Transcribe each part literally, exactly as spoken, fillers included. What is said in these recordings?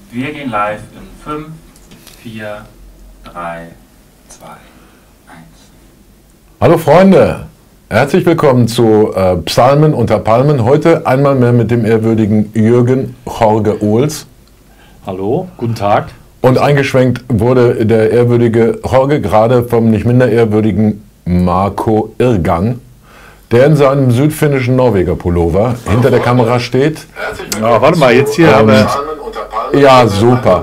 Wir gehen live in fünf, vier, drei, zwei, eins. Hallo Freunde, herzlich willkommen zu äh, Psalmen unter Palmen. Heute einmal mehr mit dem ehrwürdigen Jürgen Jorge Ohls. Hallo, guten Tag. Und eingeschwenkt wurde der ehrwürdige Jorge gerade vom nicht minder ehrwürdigen Marco Irgang, der in seinem südfinnischen Norweger-Pullover hinter der Kamera steht. Ja, warte mal, jetzt hier haben wir... Ja, super.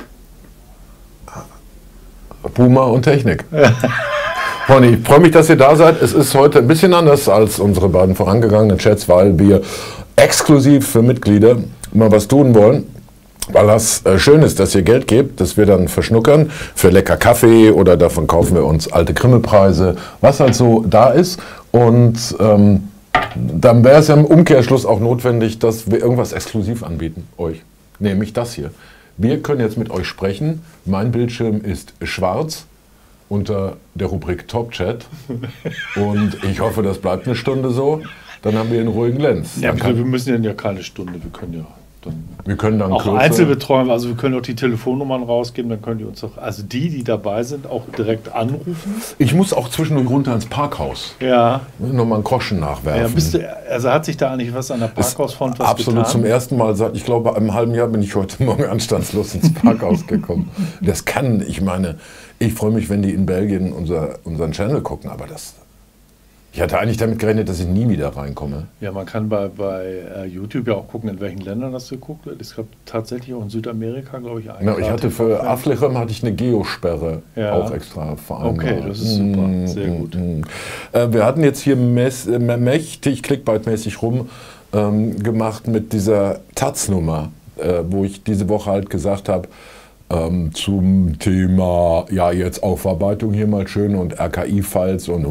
Boomer und Technik. Freunde, ich freue mich, dass ihr da seid. Es ist heute ein bisschen anders als unsere beiden vorangegangenen Chats, weil wir exklusiv für Mitglieder mal was tun wollen. Weil das äh, schön ist, dass ihr Geld gebt, das wir dann verschnuckern für lecker Kaffee oder davon kaufen wir uns alte Krimmelpreise, was halt so da ist. Und ähm, dann wäre es ja im Umkehrschluss auch notwendig, dass wir irgendwas exklusiv anbieten, euch. Nämlich das hier. Wir können jetzt mit euch sprechen. Mein Bildschirm ist schwarz unter der Rubrik Top Chat. Und ich hoffe, das bleibt eine Stunde so. Dann haben wir einen ruhigen Lenz. Ja, wir müssen ja keine Stunde, wir können ja... Dann wir können dann auch kürzer. Einzelbetreuung, also wir können auch die Telefonnummern rausgeben, dann könnt ihr uns auch, also die, die dabei sind, auch direkt anrufen. Ich muss auch zwischendurch runter ins Parkhaus. Ja. Nochmal einen Groschen nachwerfen. Ja, bist du, also hat sich da eigentlich was an der Parkhausfront was Absolut getan? Zum ersten Mal seit, ich glaube, einem halben Jahr bin ich heute Morgen anstandslos ins Parkhaus gekommen. Das kann, ich meine, ich freue mich, wenn die in Belgien unser, unseren Channel gucken, aber das... Ich hatte eigentlich damit gerechnet, dass ich nie wieder reinkomme. Ja, man kann bei, bei uh, YouTube ja auch gucken, in welchen Ländern das geguckt wird. Es gab tatsächlich auch in Südamerika, glaube ich, einen. Ja, ich hatte für Aflechem hatte ich eine Geosperre ja. auch extra vereinbart. Okay, das ist super, mm, sehr gut. Mm, mm. Äh, wir hatten jetzt hier mess, äh, mächtig, clickbait-mäßig rum ähm, gemacht mit dieser Taz-Nummer, äh, wo ich diese Woche halt gesagt habe, Ähm, zum Thema, ja jetzt Aufarbeitung hier mal schön und R K I-Files und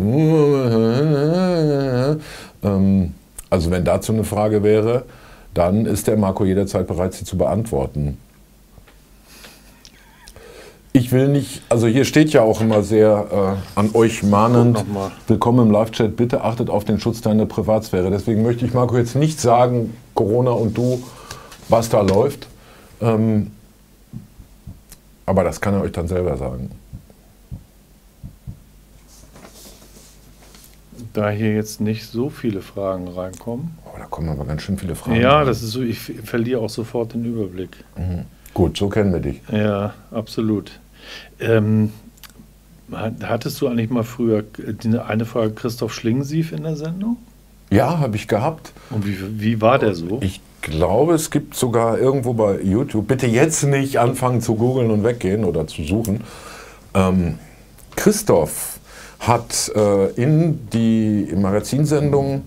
ähm, also wenn dazu eine Frage wäre, dann ist der Marco jederzeit bereit, sie zu beantworten. Ich will nicht, also hier steht ja auch immer sehr äh, an euch mahnend, willkommen im Live-Chat, bitte achtet auf den Schutz deiner Privatsphäre. Deswegen möchte ich Marco jetzt nicht sagen, Corona und du, was da läuft. Ähm, Aber das kann er euch dann selber sagen. Da hier jetzt nicht so viele Fragen reinkommen. Oh, da kommen aber ganz schön viele Fragen. Ja, rein. das ist so, ich verliere auch sofort den Überblick. Mhm. Gut, so kennen wir dich. Ja, absolut. Ähm, hattest du eigentlich mal früher die, eine Frage Christoph Schlingensief in der Sendung? Ja, habe ich gehabt. Und wie, wie war der so? Ich Ich glaube, es gibt sogar irgendwo bei YouTube, bitte jetzt nicht anfangen zu googeln und weggehen oder zu suchen. Ähm, Christoph hat äh, in die Magazinsendung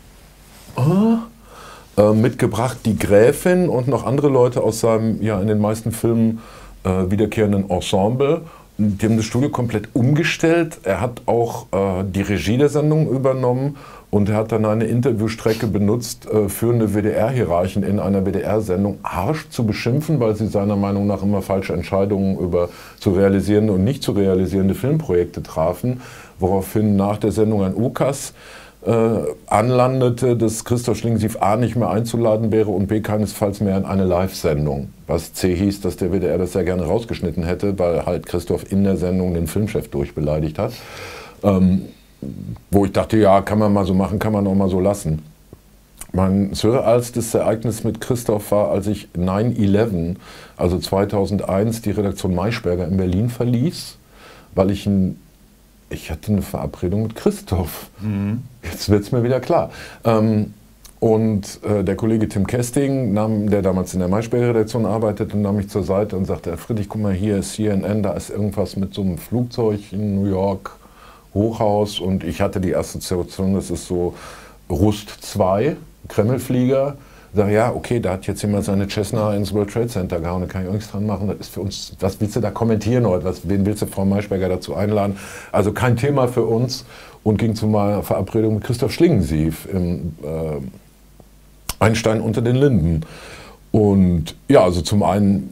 äh, mitgebracht die Gräfin und noch andere Leute aus seinem ja in den meisten Filmen äh, wiederkehrenden Ensemble. Die haben das Studio komplett umgestellt. Er hat auch äh, die Regie der Sendung übernommen. Und er hat dann eine Interviewstrecke benutzt, äh, führende W D R-Hierarchen in einer W D R-Sendung harsch zu beschimpfen, weil sie seiner Meinung nach immer falsche Entscheidungen über zu realisierende und nicht zu realisierende Filmprojekte trafen, woraufhin nach der Sendung ein U K A S äh, anlandete, dass Christoph Schlingensief A nicht mehr einzuladen wäre und B keinesfalls mehr in eine Live-Sendung. Was C hieß, dass der W D R das sehr gerne rausgeschnitten hätte, weil halt Christoph in der Sendung den Filmchef durchbeleidigt hat. Ähm, wo ich dachte, ja, kann man mal so machen, kann man auch mal so lassen. Mein surrealstes Ereignis mit Christoph war, als ich neun elf, also zweitausendeins, die Redaktion Maischberger in Berlin verließ, weil ich ein, ich hatte eine Verabredung mit Christoph. Mhm. Jetzt wird es mir wieder klar. Ähm, und äh, der Kollege Tim Kesting, nahm, der damals in der Maischberger Redaktion arbeitete, nahm mich zur Seite und sagte, Herr Friedrich, guck mal, hier ist C N N, da ist irgendwas mit so einem Flugzeug in New York, Hochhaus, und ich hatte die Assoziation, das ist so Rust zwei, Kremlflieger. Ich sage, ja, okay, da hat jetzt jemand seine Cessna ins World Trade Center gehauen, da kann ich auch nichts dran machen. Das ist für uns, was willst du da kommentieren heute? Was, wen willst du Frau Maischberger dazu einladen? Also kein Thema für uns, und ging zu meiner Verabredung mit Christoph Schlingensief im äh, Einstein unter den Linden. Und ja, also zum einen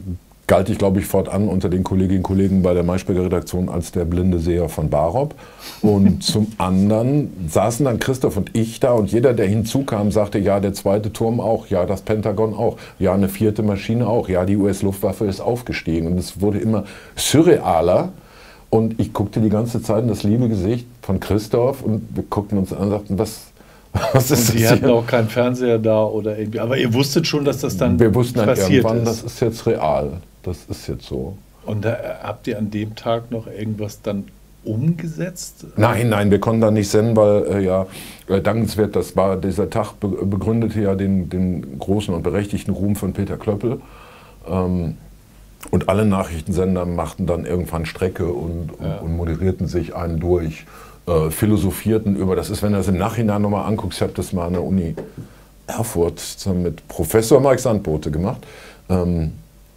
galt ich, glaube ich, fortan unter den Kolleginnen und Kollegen bei der Maischberger Redaktion als der blinde Seher von Barop. Und zum anderen saßen dann Christoph und ich da und jeder, der hinzukam, sagte, ja, der zweite Turm auch, ja, das Pentagon auch, ja, eine vierte Maschine auch, ja, die U S-Luftwaffe ist aufgestiegen. Und es wurde immer surrealer. Und ich guckte die ganze Zeit in das liebe Gesicht von Christoph und wir guckten uns an und sagten, was, was ist und Sie das hatten hier? auch keinen Fernseher da oder irgendwie. Aber ihr wusstet schon, dass das dann Wir wussten dann passiert irgendwann, ist. das ist jetzt real. Das ist jetzt so. Und da, habt ihr an dem Tag noch irgendwas dann umgesetzt? Nein, nein, wir konnten da nicht senden, weil äh, ja, äh, dankenswert, das war, dieser Tag be begründete ja den, den großen und berechtigten Ruhm von Peter Klöppel. Ähm, und alle Nachrichtensender machten dann irgendwann Strecke und, und, Ja. und moderierten sich einen durch, äh, philosophierten über, das ist, wenn du das im Nachhinein nochmal anguckst, ich habe das mal an der Uni Erfurt zusammen mit Professor Mike Sandbote gemacht, ähm,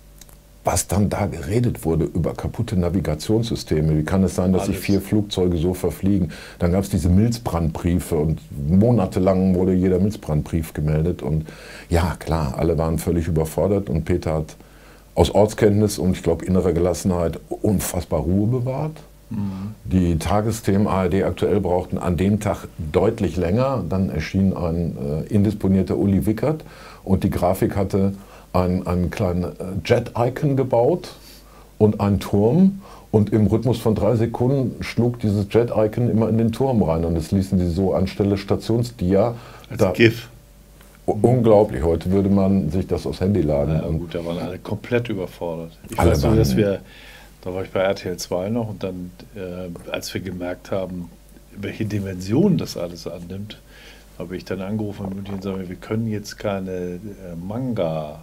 was dann da geredet wurde über kaputte Navigationssysteme. Wie kann es sein, dass sich Alles. vier Flugzeuge so verfliegen? Dann gab es diese Milzbrandbriefe und monatelang wurde jeder Milzbrandbrief gemeldet. Und ja, klar, alle waren völlig überfordert und Peter hat aus Ortskenntnis und ich glaube innerer Gelassenheit unfassbar Ruhe bewahrt. Mhm. Die Tagesthemen A R D aktuell brauchten an dem Tag deutlich länger. Dann erschien ein äh, indisponierter Uli Wickert und die Grafik hatte ein, einen kleinen äh, Jet-Icon gebaut und einen Turm. Und im Rhythmus von drei Sekunden schlug dieses Jet-Icon immer in den Turm rein. Und das ließen sie so anstelle Stationsdia. Als Da, GIF. unglaublich. Heute würde man sich das aufs Handy laden. Ja, Und gut, da waren alle komplett überfordert. Ich Alle weiß nur, waren- dass wir, da war ich bei R T L zwei noch und dann, äh, als wir gemerkt haben, welche Dimension das alles annimmt, habe ich dann angerufen in München und gesagt, wir können jetzt keine äh, Manga-Sachen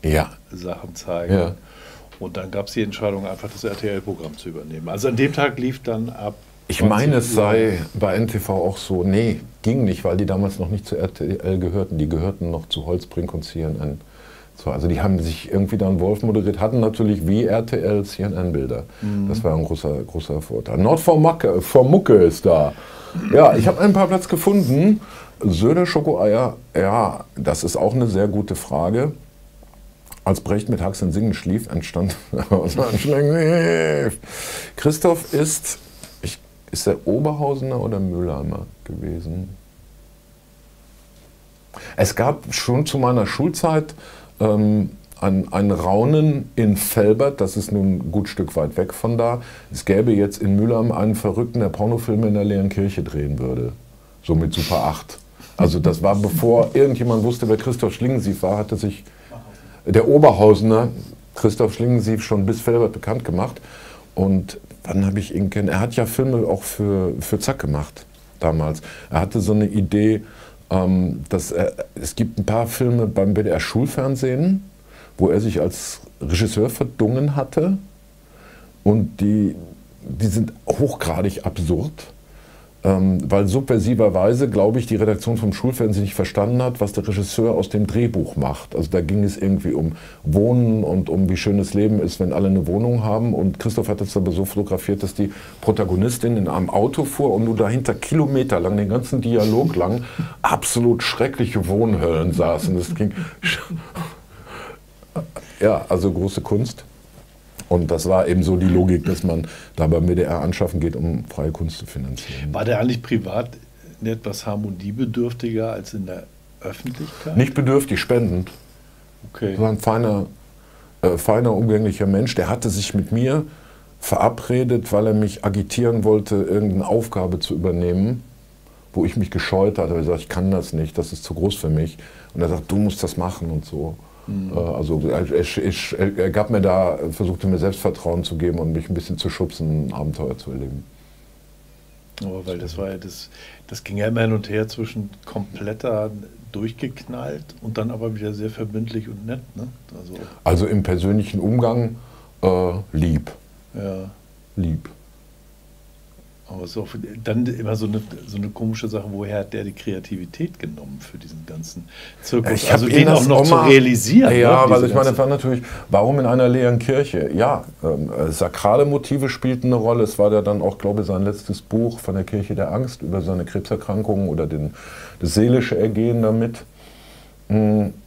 ja, zeigen. ja. Und dann gab es die Entscheidung, einfach das R T L-Programm zu übernehmen. Also an dem Tag lief dann ab. Ich zwanzig meine, es Uhr. sei bei N T V auch so, nee, ging nicht, weil die damals noch nicht zu R T L gehörten, die gehörten noch zu Holzbrink und C N N. So, also die haben sich irgendwie dann Wolf moderiert, hatten natürlich wie R T L C N N-Bilder. Mhm. Das war ein großer, großer Vorteil. Nord vor Mucke, vor Mucke ist da. Ja, ich habe einen Parkplatz gefunden. Söhne Schokoeier, ja, das ist auch eine sehr gute Frage. Als Brecht mit Haxen singen schlief, entstand aus einem Schlägen. Christoph ist, ich, ist er Oberhausener oder Mülheimer gewesen? Es gab schon zu meiner Schulzeit ähm, ein, ein Raunen in Velbert, das ist nun ein gut Stück weit weg von da. Es gäbe jetzt in Mülheim einen Verrückten, der Pornofilme in der leeren Kirche drehen würde. So mit Super acht. Also das war bevor irgendjemand wusste, wer Christoph Schlingensief war, hatte sich der Oberhausener Christoph Schlingensief schon bis Velbert bekannt gemacht. Und wann habe ich ihn kennen? Er hat ja Filme auch für, für Zack gemacht damals. Er hatte so eine Idee, ähm, dass er, es gibt ein paar Filme beim B D R-Schulfernsehen, wo er sich als Regisseur verdungen hatte. Und die, die sind hochgradig absurd. Ähm, weil subversiverweise, glaube ich, die Redaktion vom Schulfernsehen nicht verstanden hat, was der Regisseur aus dem Drehbuch macht. Also da ging es irgendwie um Wohnen und um wie schön das Leben ist, wenn alle eine Wohnung haben. Und Christoph hat es aber so fotografiert, dass die Protagonistin in einem Auto fuhr und nur dahinter kilometerlang, den ganzen Dialog lang, absolut schreckliche Wohnhöllen saßen. Das ging ja, also große Kunst. Und das war eben so die Logik, dass man da beim W D R anschaffen geht, um freie Kunst zu finanzieren. War der eigentlich privat etwas harmoniebedürftiger als in der Öffentlichkeit? Nicht bedürftig, spendend. Okay. Das war ein feiner, äh, feiner, umgänglicher Mensch. Der hatte sich mit mir verabredet, weil er mich agitieren wollte, irgendeine Aufgabe zu übernehmen, wo ich mich gescheut hatte. Er gesagt, ich kann das nicht, das ist zu groß für mich. Und er sagt, du musst das machen und so. Mhm. Also er, er, er gab mir da, versuchte mir Selbstvertrauen zu geben und mich ein bisschen zu schubsen, ein Abenteuer zu erleben. Aber weil das war ja das, das ging ja immer hin und her zwischen kompletter durchgeknallt und dann aber wieder sehr verbindlich und nett, ne? Also, also im persönlichen Umgang äh, lieb. Ja. Lieb. Aber so, dann immer so eine, so eine komische Sache, woher hat der die Kreativität genommen für diesen ganzen Zirkus? Ich also hab den das auch noch auch zu mal- realisieren. Ja, ne? weil Diese ich meine, ganze- das war natürlich, warum in einer leeren Kirche? Ja, ähm, äh, sakrale Motive spielten eine Rolle. Es war ja dann auch, glaube ich, sein letztes Buch von der Kirche der Angst über seine Krebserkrankung oder den, das seelische Ergehen damit. Mm,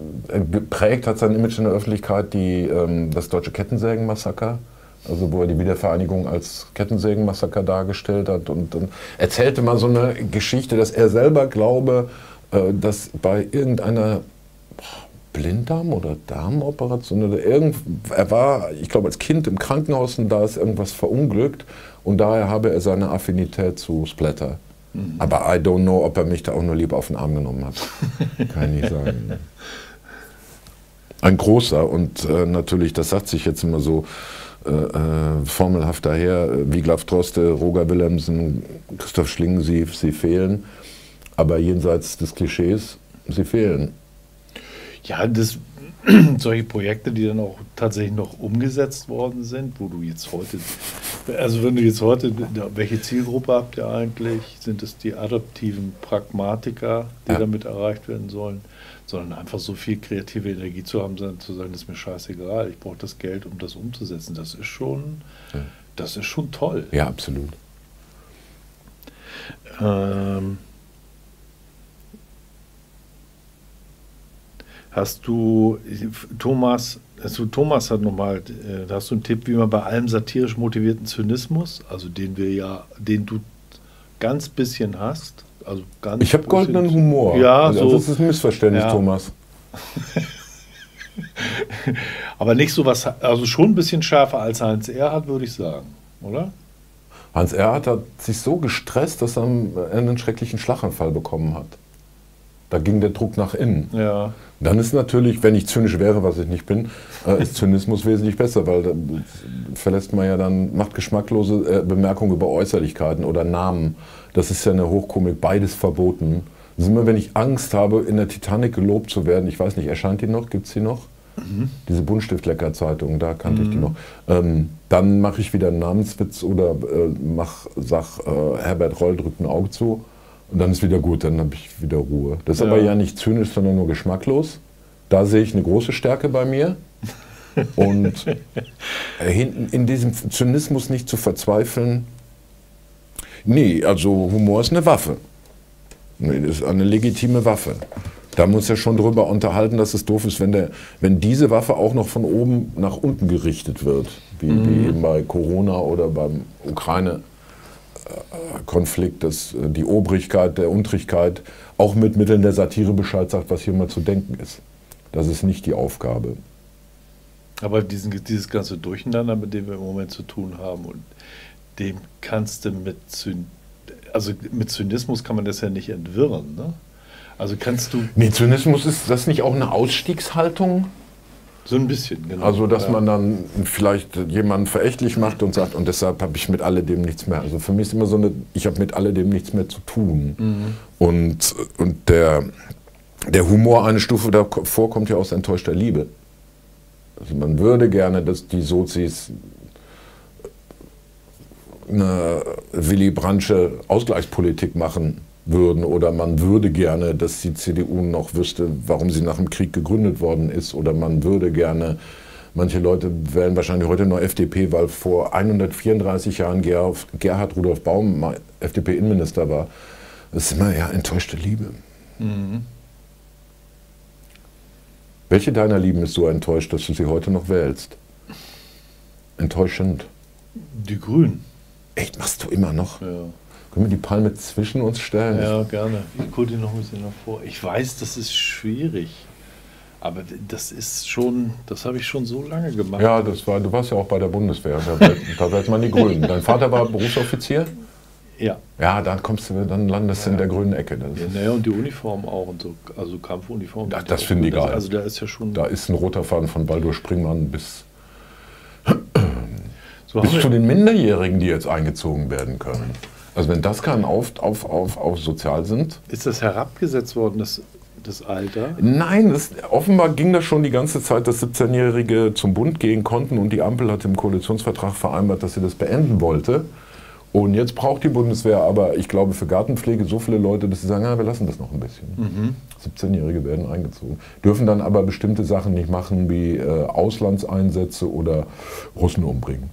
geprägt hat sein Image in der Öffentlichkeit die, ähm, das deutsche Kettensägenmassaker, also wo er die Wiedervereinigung als Kettensägenmassaker dargestellt hat und dann erzählte mal so eine Geschichte, dass er selber glaube, äh, dass bei irgendeiner Blinddarm- oder Darmoperation oder irgend, er war, ich glaube als Kind im Krankenhaus und da ist irgendwas verunglückt und daher habe er seine Affinität zu Splatter. Mhm. Aber I don't know, ob er mich da auch nur lieber auf den Arm genommen hat. Kann ich nicht sagen. Ein großer und äh, natürlich, das sagt sich jetzt immer so äh, äh, formelhaft daher, äh, Wiglaf Droste, Roger Willemsen, Christoph Schlingensief, sie fehlen. Aber jenseits des Klischees, sie fehlen. Ja, das, solche Projekte, die dann auch tatsächlich noch umgesetzt worden sind, wo du jetzt heute, also wenn du jetzt heute, welche Zielgruppe habt ihr eigentlich? Sind es die adaptiven Pragmatiker, die ja. damit erreicht werden sollen? Sondern einfach so viel kreative Energie zu haben, zu sagen, das ist mir scheißegal, ich brauche das Geld, um das umzusetzen. Das ist schon, ja. das ist schon toll. Ja, absolut. Ähm, Hast du, Thomas, also Thomas hat nochmal, äh, hast du einen Tipp, wie man bei allem satirisch motivierten Zynismus, also den wir ja, den du ganz bisschen hast, also ganz ich habe goldenen Humor. Ja, also so. Das ist ein Missverständnis, ja. Thomas. Aber nicht so was, also schon ein bisschen schärfer als Heinz Erhardt, würde ich sagen, oder? Heinz Erhardt hat sich so gestresst, dass er einen schrecklichen Schlaganfall bekommen hat. Da ging der Druck nach innen. Ja. Dann ist natürlich, wenn ich zynisch wäre, was ich nicht bin, äh, ist Zynismus wesentlich besser, weil da verlässt man ja dann, macht geschmacklose äh, Bemerkungen über Äußerlichkeiten oder Namen. Das ist ja eine Hochkomik, beides verboten. Das ist immer, wenn ich Angst habe, in der Titanic gelobt zu werden, ich weiß nicht, erscheint die noch, gibt es die noch? Mhm. Diese Buntstiftlecker-Zeitung, da kannte mhm. ich die noch. Ähm, dann mache ich wieder einen Namenswitz oder äh, mach, sag, äh, Herbert Reul drückt ein Auge zu. Und dann ist wieder gut, dann habe ich wieder Ruhe. Das ist ja. aber ja nicht zynisch, sondern nur geschmacklos. Da sehe ich eine große Stärke bei mir. Und hinten in diesem Zynismus nicht zu verzweifeln. Nee, also Humor ist eine Waffe. Nee, das ist eine legitime Waffe. Da muss ja schon drüber unterhalten, dass es doof ist, wenn, der, wenn diese Waffe auch noch von oben nach unten gerichtet wird. Wie, mhm. wie eben bei Corona oder beim Ukraine. Konflikt, dass die Obrigkeit der Untrigkeit auch mit Mitteln der Satire Bescheid sagt, was hier mal zu denken ist. Das ist nicht die Aufgabe. Aber diesen, dieses ganze Durcheinander, mit dem wir im Moment zu tun haben, und dem kannst du mit, Zyn also mit Zynismus kann man das ja nicht entwirren, ne? Also kannst du... Nee, Zynismus, ist das nicht auch eine Ausstiegshaltung? So ein bisschen, genau. Also, dass ja. man dann vielleicht jemanden verächtlich macht und sagt, und deshalb habe ich mit alledem nichts mehr. Also für mich ist immer so eine, ich habe mit alledem nichts mehr zu tun. Mhm. Und, und der, der Humor eine Stufe davor kommt ja aus enttäuschter Liebe. Also man würde gerne, dass die Sozis eine Willy Brandtsche Ausgleichspolitik machen würden, oder man würde gerne, dass die C D U noch wüsste, warum sie nach dem Krieg gegründet worden ist, oder man würde gerne, manche Leute wählen wahrscheinlich heute noch F D P, weil vor hundertvierunddreißig Jahren Gerhard, Gerhard Rudolf Baum mal F D P-Innenminister war. Das ist immer ja enttäuschte Liebe. Mhm. Welche deiner Lieben ist so enttäuscht, dass du sie heute noch wählst? Enttäuschend. Die Grünen. Echt, machst du immer noch? Ja. Können wir die Palme zwischen uns stellen? Ja, gerne. Ich gucke die noch ein bisschen davor. Ich weiß, das ist schwierig. Aber das ist schon, das habe ich schon so lange gemacht. Ja, das war, du warst ja auch bei der Bundeswehr. Da, da wählt man die Grünen. Dein Vater war Berufsoffizier? Ja. Ja, dann kommst du, dann landest du ja. in der grünen Ecke. Das ja, naja, und die Uniform auch und so, also Kampfuniform. Ach, das finde ich geil. Also da ist ja schon. Da ist ein roter Faden von Baldur Springmann bis, so bis zu den Minderjährigen, die jetzt eingezogen werden können. Also wenn das kein auf, auf, auf, auf sozial sind. Ist das herabgesetzt worden, das, das Alter? Nein, das, offenbar ging das schon die ganze Zeit, dass siebzehnjährige zum Bund gehen konnten, und die Ampel hat im Koalitionsvertrag vereinbart, dass sie das beenden wollte. Und jetzt braucht die Bundeswehr aber, ich glaube, für Gartenpflege so viele Leute, dass sie sagen, ja, wir lassen das noch ein bisschen. Mhm. siebzehnjährige werden eingezogen. Dürfen dann aber bestimmte Sachen nicht machen, wie äh, Auslandseinsätze oder Russen umbringen.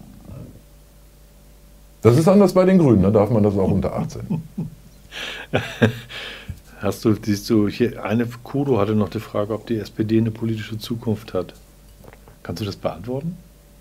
Das ist anders bei den Grünen, da darf man das auch unter achtzehn. Hast du, siehst du, hier eine Kudo hatte noch die Frage, ob die S P D eine politische Zukunft hat. Kannst du das beantworten?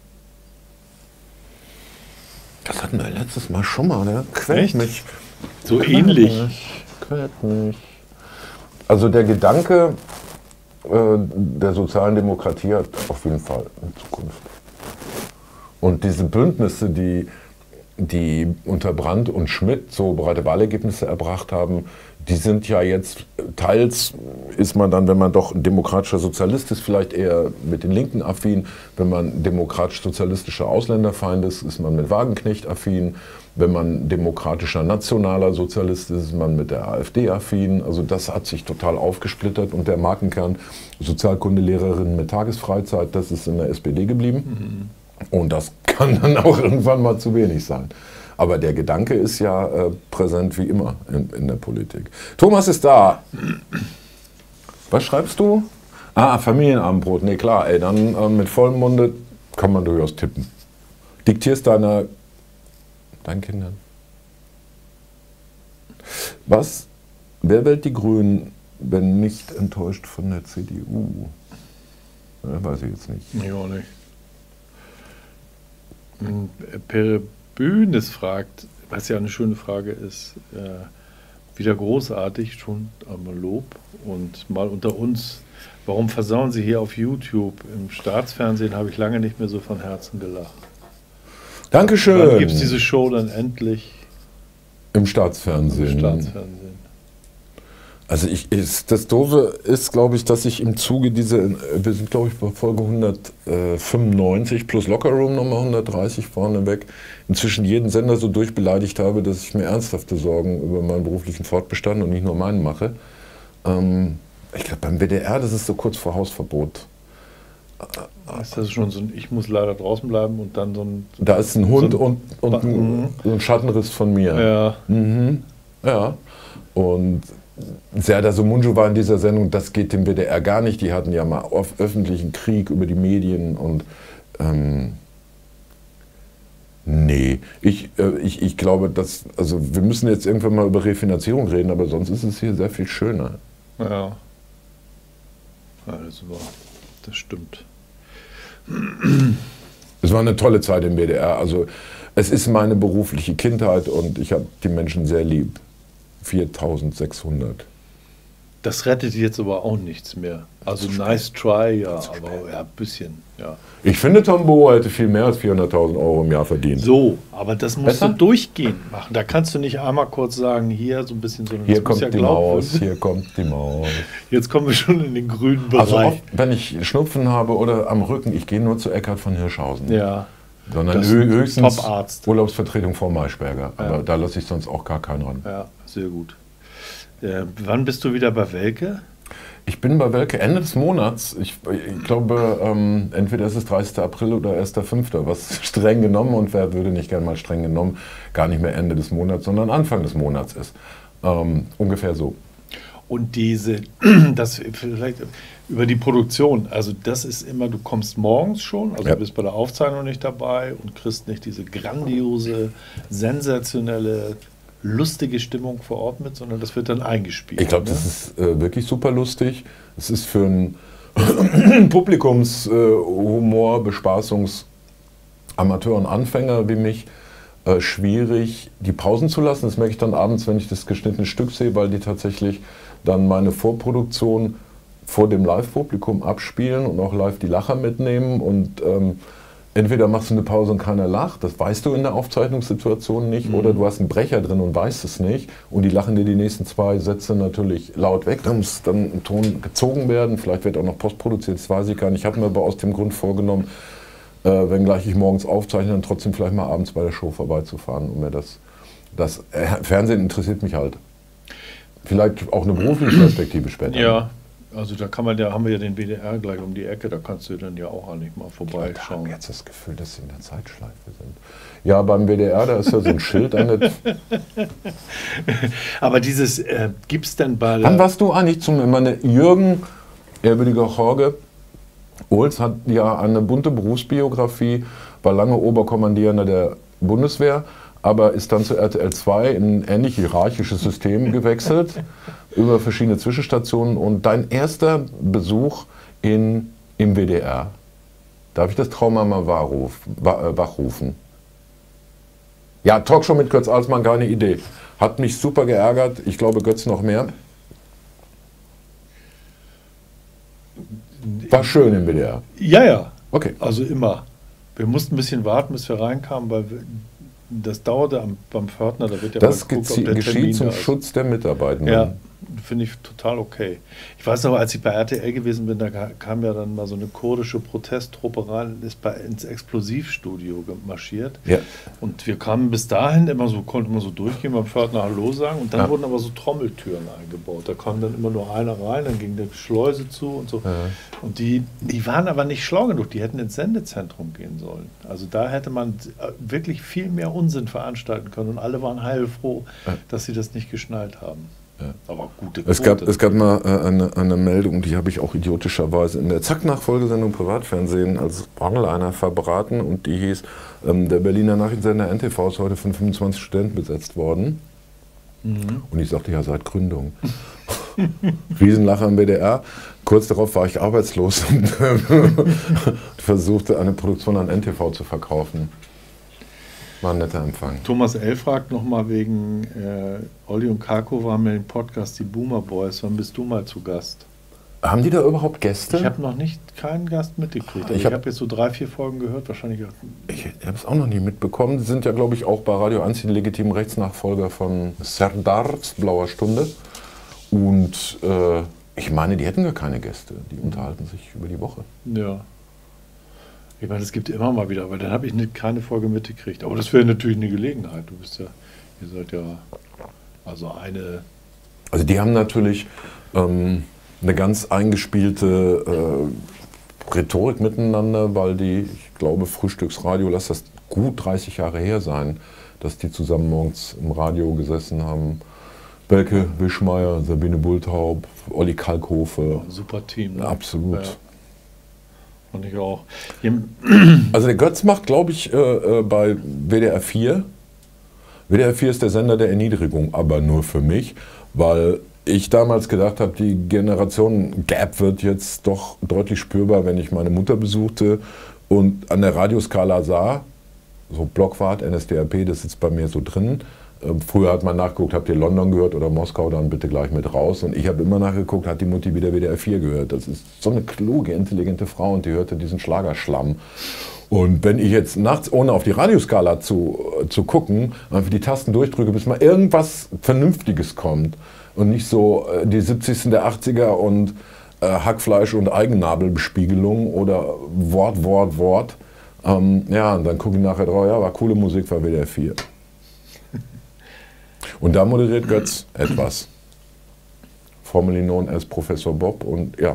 Das hatten wir letztes Mal schon mal, ne? Quält Echt? mich. So Quält ähnlich. Mich. Quält mich. Also der Gedanke äh, der sozialen Demokratie hat auf jeden Fall eine Zukunft. Und diese Bündnisse, die, die unter Brandt und Schmidt so breite Wahlergebnisse erbracht haben, die sind ja jetzt, teils ist man dann, wenn man doch ein demokratischer Sozialist ist, vielleicht eher mit den Linken affin. Wenn man demokratisch-sozialistischer Ausländerfeind ist, ist man mit Wagenknecht affin. Wenn man demokratischer nationaler Sozialist ist, ist man mit der AfD affin. Also das hat sich total aufgesplittert und der Markenkern Sozialkundelehrerin mit Tagesfreizeit, das ist in der S P D geblieben. Mhm. Und das kann dann auch irgendwann mal zu wenig sein. Aber der Gedanke ist ja äh, präsent wie immer in, in der Politik. Thomas ist da. Was schreibst du? Ah, Familienabendbrot. Nee, klar, ey, dann äh, mit vollem Munde kann man durchaus tippen. Diktierst deiner, deinen Kindern. Was? Wer wählt die Grünen, wenn nicht enttäuscht von der C D U? Ja, weiß ich jetzt nicht. Ich auch nicht. Per Bühnes fragt, was ja eine schöne Frage ist, äh, wieder großartig, schon einmal Lob und mal unter uns, warum versauen Sie hier auf YouTube? Im Staatsfernsehen habe ich lange nicht mehr so von Herzen gelacht. Dankeschön. Wann gibt es diese Show dann endlich? Im Staatsfernsehen. Im Staatsfernsehen. Also ich, ist, das Doofe ist, glaube ich, dass ich im Zuge dieser, wir sind glaube ich bei Folge hundertfünfundneunzig plus Lockerroom nochmal hundertdreißig vorneweg, inzwischen jeden Sender so durchbeleidigt habe, dass ich mir ernsthafte Sorgen über meinen beruflichen Fortbestand und nicht nur meinen mache. Ähm, ich glaube beim W D R, das ist so kurz vor Hausverbot. Ist das schon so ein, ich muss leider draußen bleiben und dann so ein... Da ist ein Hund so ein, und, und ein, so ein Schattenriss von mir. Ja. Mhm. Ja. Und Serdar Somuncu war in dieser Sendung, das geht dem W D R gar nicht. Die hatten ja mal auf öffentlichen Krieg über die Medien und ähm, nee, ich, äh, ich, ich glaube, dass, also wir müssen jetzt irgendwann mal über Refinanzierung reden, aber sonst ist es hier sehr viel schöner. Ja, ja, das war, das stimmt. Es war eine tolle Zeit im W D R. Also es ist meine berufliche Kindheit und ich habe die Menschen sehr lieb. viertausendsechshundert. Das rettet jetzt aber auch nichts mehr. Also nice try, ja, aber ja, ein bisschen, ja. Ich finde, Tom Bohr hätte viel mehr als vierhunderttausend Euro im Jahr verdient. So, aber das musst Besser? du durchgehend machen. Da kannst du nicht einmal kurz sagen, hier so ein bisschen so... Hier kommt ja die Maus, hier kommt die Maus. Jetzt kommen wir schon in den grünen Bereich. Also oft, wenn ich Schnupfen habe oder am Rücken, ich gehe nur zu Eckhard von Hirschhausen. Ja. Sondern Das hö ist ein höchstens Top-Arzt. Urlaubsvertretung vor Maischberger. Aber Ja. da lasse ich sonst auch gar keinen ran. Ja, sehr gut. Äh, wann bist du wieder bei Welke? Ich bin bei Welke Ende des Monats. Ich, ich glaube, ähm, entweder ist es dreißigster April oder erster fünfter Was streng genommen, und wer würde nicht gerne mal streng genommen, gar nicht mehr Ende des Monats, sondern Anfang des Monats ist. Ähm, ungefähr so. Und diese, das vielleicht über die Produktion, also das ist immer, du kommst morgens schon, also Ja. du bist bei der Aufzeichnung nicht dabei und kriegst nicht diese grandiose, sensationelle, lustige Stimmung vor Ort mit, sondern das wird dann eingespielt. Ich glaube, ne? das ist äh, wirklich super lustig. Es ist für einen Publikumshumor, äh, Bespaßungs-, Amateur und Anfänger wie mich äh, schwierig, die Pausen zu lassen. Das merke ich dann abends, wenn ich das geschnittene Stück sehe, weil die tatsächlich dann meine Vorproduktion vor dem Live-Publikum abspielen und auch live die Lacher mitnehmen. Und ähm, entweder machst du eine Pause und keiner lacht, das weißt du in der Aufzeichnungssituation nicht, mhm. oder du hast einen Brecher drin und weißt es nicht und die lachen dir die nächsten zwei Sätze natürlich laut weg, dann muss dann ein Ton gezogen werden, vielleicht wird auch noch postproduziert, das weiß ich gar nicht. Ich habe mir aber aus dem Grund vorgenommen, äh, wenngleich ich morgens aufzeichne, dann trotzdem vielleicht mal abends bei der Show vorbeizufahren, um mir das, das äh, Fernsehen interessiert mich halt. Vielleicht auch eine berufliche Perspektive später. Ja, also da kann man ja, haben wir ja den W D R gleich um die Ecke, da kannst du dann ja auch eigentlich mal Ich vorbeischauen. habe jetzt das Gefühl, dass sie in der Zeitschleife sind. Ja, beim W D R, da ist ja so ein Schild an der... Aber dieses, äh, gibt es denn bei... Wann warst du eigentlich zum... Ich meine, Jürgen, ehrwürdiger Jorge Ohls, hat ja eine bunte Berufsbiografie, war lange Oberkommandierender der Bundeswehr, aber ist dann zu R T L zwei in ein ähnlich hierarchisches System gewechselt, über verschiedene Zwischenstationen und dein erster Besuch in, im W D R. Darf ich das Trauma mal wachruf, wachrufen? Ja, Talkshow mit Götz Alsmann, keine Idee. Hat mich super geärgert. Ich glaube, Götz noch mehr. War schön im W D R. Ja, ja. Okay. Also immer. Wir mussten ein bisschen warten, bis wir reinkamen, weil wir, das dauerte am, beim Pförtner, da wird ja Das mal geguckt, ob der geschieht Termin zum da ist. Schutz der Mitarbeitenden. Ja, finde ich total okay. Ich weiß noch, als ich bei R T L gewesen bin, da kam ja dann mal so eine kurdische Protesttruppe rein, ist bei, ins Explosivstudio marschiert. Ja. Und wir kamen bis dahin immer so, konnten wir so durchgehen, beim Pförtner Hallo sagen und dann Ja. wurden aber so Trommeltüren eingebaut. Da kam dann immer nur einer rein, dann ging die Schleuse zu und so. Ja. Und die, die waren aber nicht schlau genug, die hätten ins Sendezentrum gehen sollen. Also da hätte man wirklich viel mehr Unsinn veranstalten können und alle waren heilfroh, Ja. dass sie das nicht geschnallt haben. Ja. Aber gute Es gab, Quote. es gab mal äh, eine, eine Meldung, die habe ich auch idiotischerweise in der Zack-Nachfolgesendung Privatfernsehen als One-Liner verbraten und die hieß, ähm, der Berliner Nachrichtensender N T V ist heute von fünfundzwanzig Studenten besetzt worden. Mhm. Und ich sagte ja seit Gründung. Riesenlacher im W D R. Kurz darauf war ich arbeitslos und versuchte eine Produktion an N T V zu verkaufen. War ein netter Empfang. Thomas L. fragt nochmal wegen äh, Olli und Kako waren mir im Podcast die Boomer Boys. Wann bist du mal zu Gast? Haben die da überhaupt Gäste? Ich habe noch nicht keinen Gast mitgekriegt. Also Ich ich hab- habe jetzt so drei, vier Folgen gehört, wahrscheinlich auch. Ich habe es auch noch nie mitbekommen. Die sind ja, glaube ich, auch bei Radio eins die legitimen Rechtsnachfolger von Serdars Blauer Stunde. Und äh, ich meine, die hätten gar keine Gäste. Die unterhalten sich über die Woche. Ja. Ich meine, es gibt immer mal wieder, aber dann habe ich nicht, keine Folge mitgekriegt. Aber das wäre natürlich eine Gelegenheit. Du bist ja, ihr seid ja also eine. Also die haben natürlich ähm, eine ganz eingespielte äh, Rhetorik miteinander, weil die, ich glaube, Frühstücksradio, lass das gut dreißig Jahre her sein, dass die zusammen morgens im Radio gesessen haben. Belke Wischmeier, Sabine Bulthaup, Olli Kalkofe. Super Team. Ne? Absolut. Ja. Und ich auch. Hier, Also der Götz macht, glaube ich, äh, äh, bei W D R vier. W D R vier ist der Sender der Erniedrigung, aber nur für mich, weil ich damals gedacht habe, die Generation Gap wird jetzt doch deutlich spürbar, wenn ich meine Mutter besuchte und an der Radioskala sah, so Blockwart, N S D A P, das sitzt bei mir so drin. Ähm, Früher hat man nachgeguckt, habt ihr London gehört oder Moskau, dann bitte gleich mit raus. Und ich habe immer nachgeguckt, hat die Mutti wieder W D R vier gehört. Das ist so eine kluge, intelligente Frau und die hörte diesen Schlagerschlamm. Und wenn ich jetzt nachts, ohne auf die Radioskala zu, zu gucken, einfach die Tasten durchdrücke, bis mal irgendwas Vernünftiges kommt und nicht so äh, die siebzigsten der achtziger und äh, Hackfleisch und Eigennabelbespiegelung oder Wort, Wort, Wort. Ähm, ja, und dann gucke ich nachher drauf, ja, war coole Musik, war W D R vier. Und da moderiert Götz etwas. Formerly known as Professor Bob und ja.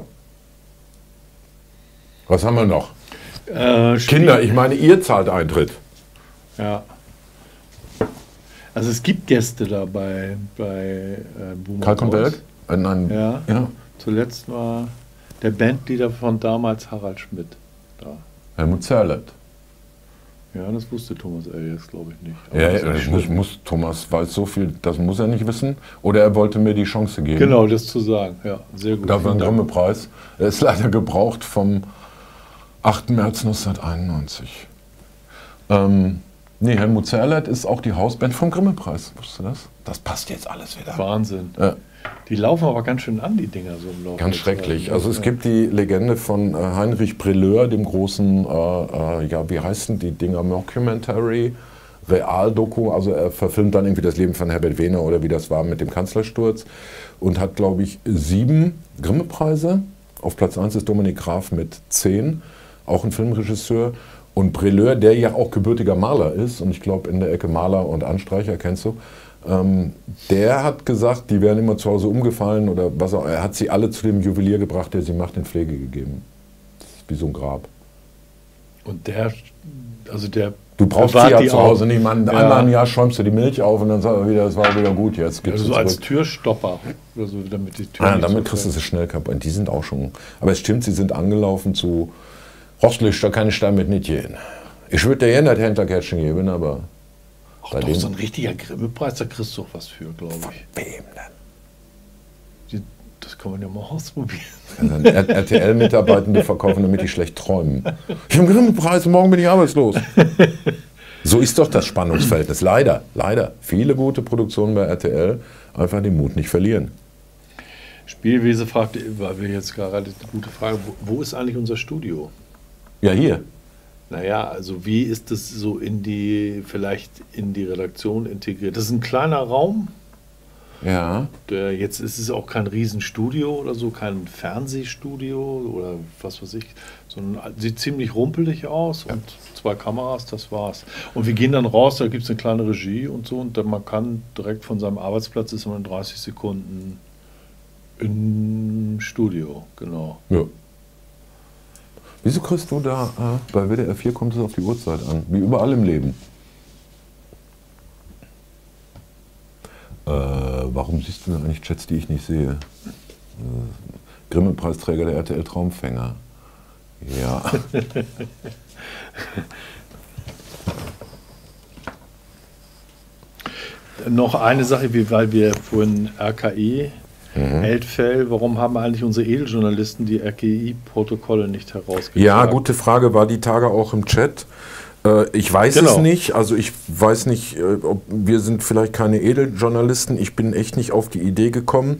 Was haben wir noch? äh, Kinder, ich meine, ihr zahlt Eintritt. Ja. Also es gibt Gäste da bei, bei äh, Boomer Kalkenberg? Boys. Äh, nein. Ja. ja. Zuletzt war der Bandleader von damals Harald Schmidt da. Helmut Zerlett. Ja, das wusste Thomas L. jetzt, glaube ich, nicht. Aber Ja, das ist ja, ja ich muss, schlimm. muss, Thomas weiß so viel, das muss er nicht wissen. Oder er wollte mir die Chance geben. Genau, das zu sagen. Ja, sehr gut. Da war ein Vielen Dank. Grimme-Preis. Er ist leider gebraucht vom achten März neunzehnhunderteinundneunzig. Ähm, nee, Helmut Zerlett ist auch die Hausband vom Grimme-Preis. Wusstest du das? Das passt jetzt alles wieder. Wahnsinn. Ja. Die laufen aber ganz schön an, die Dinger so im Laufe. Ganz der schrecklich. Zeit. Also es Ja. gibt die Legende von äh, Heinrich Preleur, dem großen, äh, äh, ja, wie heißen die Dinger, Mockumentary, Realdoku, also er verfilmt dann irgendwie das Leben von Herbert Wehner oder wie das war mit dem Kanzlersturz und hat, glaube ich, sieben Grimme-Preise. Auf Platz eins ist Dominik Graf mit zehn, auch ein Filmregisseur. Und Preleur, der ja auch gebürtiger Maler ist, und ich glaube in der Ecke Maler und Anstreicher, kennst du, ähm, der hat gesagt, die wären immer zu Hause umgefallen oder was auch. Er hat sie alle zu dem Juwelier gebracht, der sie macht, in Pflege gegeben. Das ist wie so ein Grab. Und der, also der. Du brauchst sie bewahrt ja die zu auch. Hause nicht. Man, Ja. Einmal im Jahr schäumst du die Milch auf und dann sagt er wieder, es war wieder gut, jetzt gibst Also du so als zurück. Türstopper. Oder so, damit die Tür Ja, nicht damit so kriegst du fällt. sie schnell kaputt. Die sind auch schon. Aber es stimmt, sie sind angelaufen zu Rostlichter, kann ich damit nicht gehen. Ich würde dir ja nicht Händlerkärtchen geben, aber Ach bei doch, dem- so ein richtiger Grimme-Preis, da kriegst du auch was für, glaube ich. wem denn? Das kann man ja mal ausprobieren. Also R T L-Mitarbeitende verkaufen, damit die schlecht träumen. Ich habe einen Preis, morgen bin ich arbeitslos. So ist doch das Spannungsverhältnis. Leider, leider. Viele gute Produktionen bei R T L einfach den Mut nicht verlieren. Spielwese fragt, weil wir jetzt gerade eine gute Frage, wo, wo ist eigentlich unser Studio? Ja, hier. Naja, also wie ist das so in die, vielleicht in die Redaktion integriert? Das ist ein kleiner Raum. Ja. Der, jetzt ist es auch kein Riesenstudio oder so, kein Fernsehstudio oder was weiß ich, sondern sieht ziemlich rumpelig aus und zwei Kameras, das war's. Und wir gehen dann raus, da gibt es eine kleine Regie und so und dann man kann direkt von seinem Arbeitsplatz, ist man in dreißig Sekunden im Studio, genau. Ja. Wieso kriegst du da, äh, bei W D R vier kommt es auf die Uhrzeit an, wie überall im Leben? Äh, warum siehst du denn eigentlich Chats, die ich nicht sehe? Äh, Grimme-Preisträger der R T L Traumfänger. Ja. Noch eine Sache, wie, weil wir vorhin R K I, mhm. Eldfell, warum haben eigentlich unsere Edeljournalisten die R K I-Protokolle nicht herausgegeben? Ja, gute Frage, war die Tage auch im Chat. Ich weiß genau. es nicht, also ich weiß nicht, ob wir sind vielleicht keine Edeljournalisten, ich bin echt nicht auf die Idee gekommen.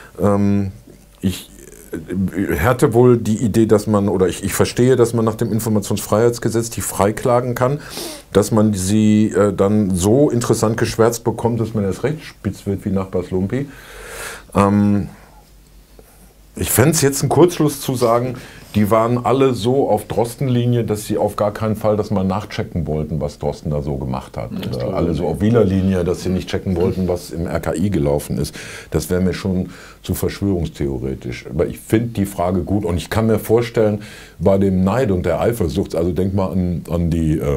Ich hatte wohl die Idee, dass man, oder ich, ich verstehe, dass man nach dem Informationsfreiheitsgesetz die freiklagen kann, dass man sie äh, dann so interessant geschwärzt bekommt, dass man erst recht spitz wird wie Nachbars Lumpi. Ähm, ich fände es jetzt ein Kurzschluss zu sagen, die waren alle so auf Drosten-Linie, dass sie auf gar keinen Fall das mal nachchecken wollten, was Drosten da so gemacht hat. Oder alle so auf Wieler-Linie, dass sie nicht checken wollten, was im R K I gelaufen ist. Das wäre mir schon zu verschwörungstheoretisch. Aber ich finde die Frage gut und ich kann mir vorstellen, bei dem Neid und der Eifersucht, also denk mal an, an die äh,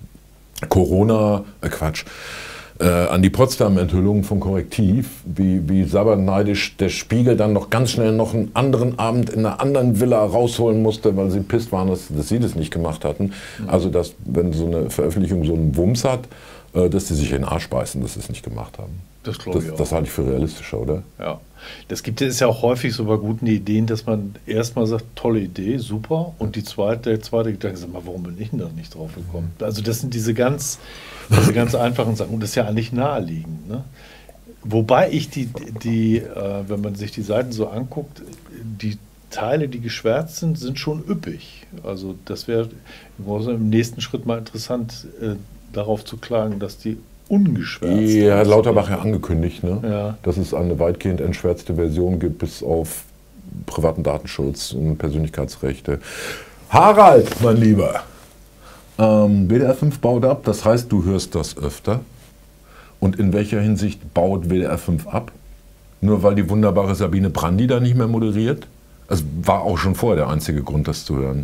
Corona, äh Quatsch, Äh, an die Potsdam-Enthüllungen von Korrektiv, wie, wie sabberneidisch der Spiegel dann noch ganz schnell noch einen anderen Abend in einer anderen Villa rausholen musste, weil sie pisst waren, dass, dass sie das nicht gemacht hatten. Mhm. Also, dass, wenn so eine Veröffentlichung so einen Wumms hat, äh, dass die sich in den Arsch beißen, dass sie es nicht gemacht haben. Das glaube ich das, auch. Das halte ich für realistischer, oder? Ja. Das gibt es ja auch häufig so bei guten Ideen, dass man erstmal sagt, tolle Idee, super, und die zweite, der zweite Gedanke sagt, mal, warum bin ich denn da nicht drauf gekommen? Also das sind diese ganz, diese ganz einfachen Sachen und das ist ja eigentlich naheliegend. Ne? Wobei ich die, die äh, wenn man sich die Seiten so anguckt, die Teile, die geschwärzt sind, sind schon üppig. Also das wäre im nächsten Schritt mal interessant, äh, darauf zu klagen, dass die ungeschwärzt. Ja, hat Lauterbach ja angekündigt, ne? Ja. Dass es eine weitgehend entschwärzte Version gibt, bis auf privaten Datenschutz und Persönlichkeitsrechte. Harald, mein Lieber, ähm, W D R fünf baut ab, das heißt, du hörst das öfter. Und in welcher Hinsicht baut W D R fünf ab? Nur weil die wunderbare Sabine Brandi da nicht mehr moderiert? Also war auch schon vorher der einzige Grund, das zu hören.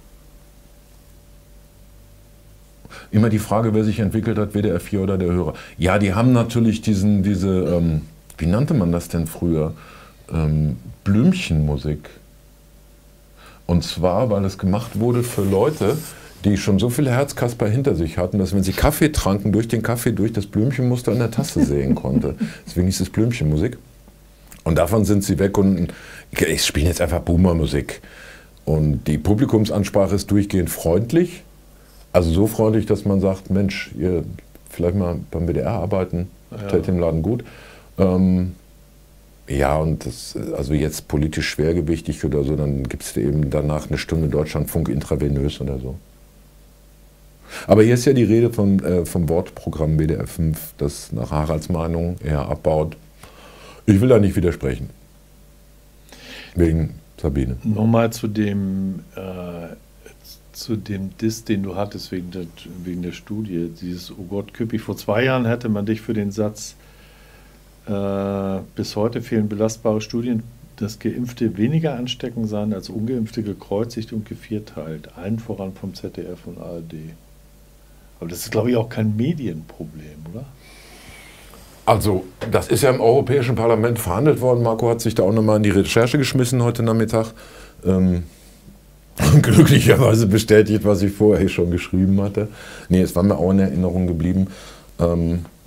Immer die Frage, wer sich entwickelt hat, W D R vier oder der Hörer. Ja, die haben natürlich diesen, diese, ähm, wie nannte man das denn früher? Ähm, Blümchenmusik. Und zwar, weil es gemacht wurde für Leute, die schon so viele Herzkasper hinter sich hatten, dass wenn sie Kaffee tranken, durch den Kaffee durch das Blümchenmuster an der Tasse sehen konnte. Deswegen hieß es Blümchenmusik. Und davon sind sie weg und ich spiele jetzt einfach Boomer-Musik. Und die Publikumsansprache ist durchgehend freundlich. Also so freundlich, dass man sagt, Mensch, ihr vielleicht mal beim W D R arbeiten, stellt ja. dem Laden gut. Ähm, ja, und das, also jetzt politisch schwergewichtig oder so, dann gibt es eben danach eine Stunde Deutschlandfunk intravenös oder so. Aber hier ist ja die Rede von, äh, vom Wortprogramm W D R fünf, das nach Haralds Meinung eher abbaut. Ich will da nicht widersprechen. Wegen Sabine. Nochmal zu dem... Äh zu dem Diss, den du hattest wegen der, wegen der Studie, dieses Oh Gott, Küppi, vor zwei Jahren hätte man dich für den Satz äh, bis heute fehlen belastbare Studien, dass Geimpfte weniger ansteckend seien als Ungeimpfte gekreuzigt und gevierteilt, allen voran vom Z D F und A R D. Aber das ist, glaube ich, auch kein Medienproblem, oder? Also, das ist ja im Europäischen Parlament verhandelt worden. Marco hat sich da auch nochmal in die Recherche geschmissen heute Nachmittag. Ähm, glücklicherweise bestätigt, was ich vorher schon geschrieben hatte. Nee, es war mir auch in Erinnerung geblieben. Ähm,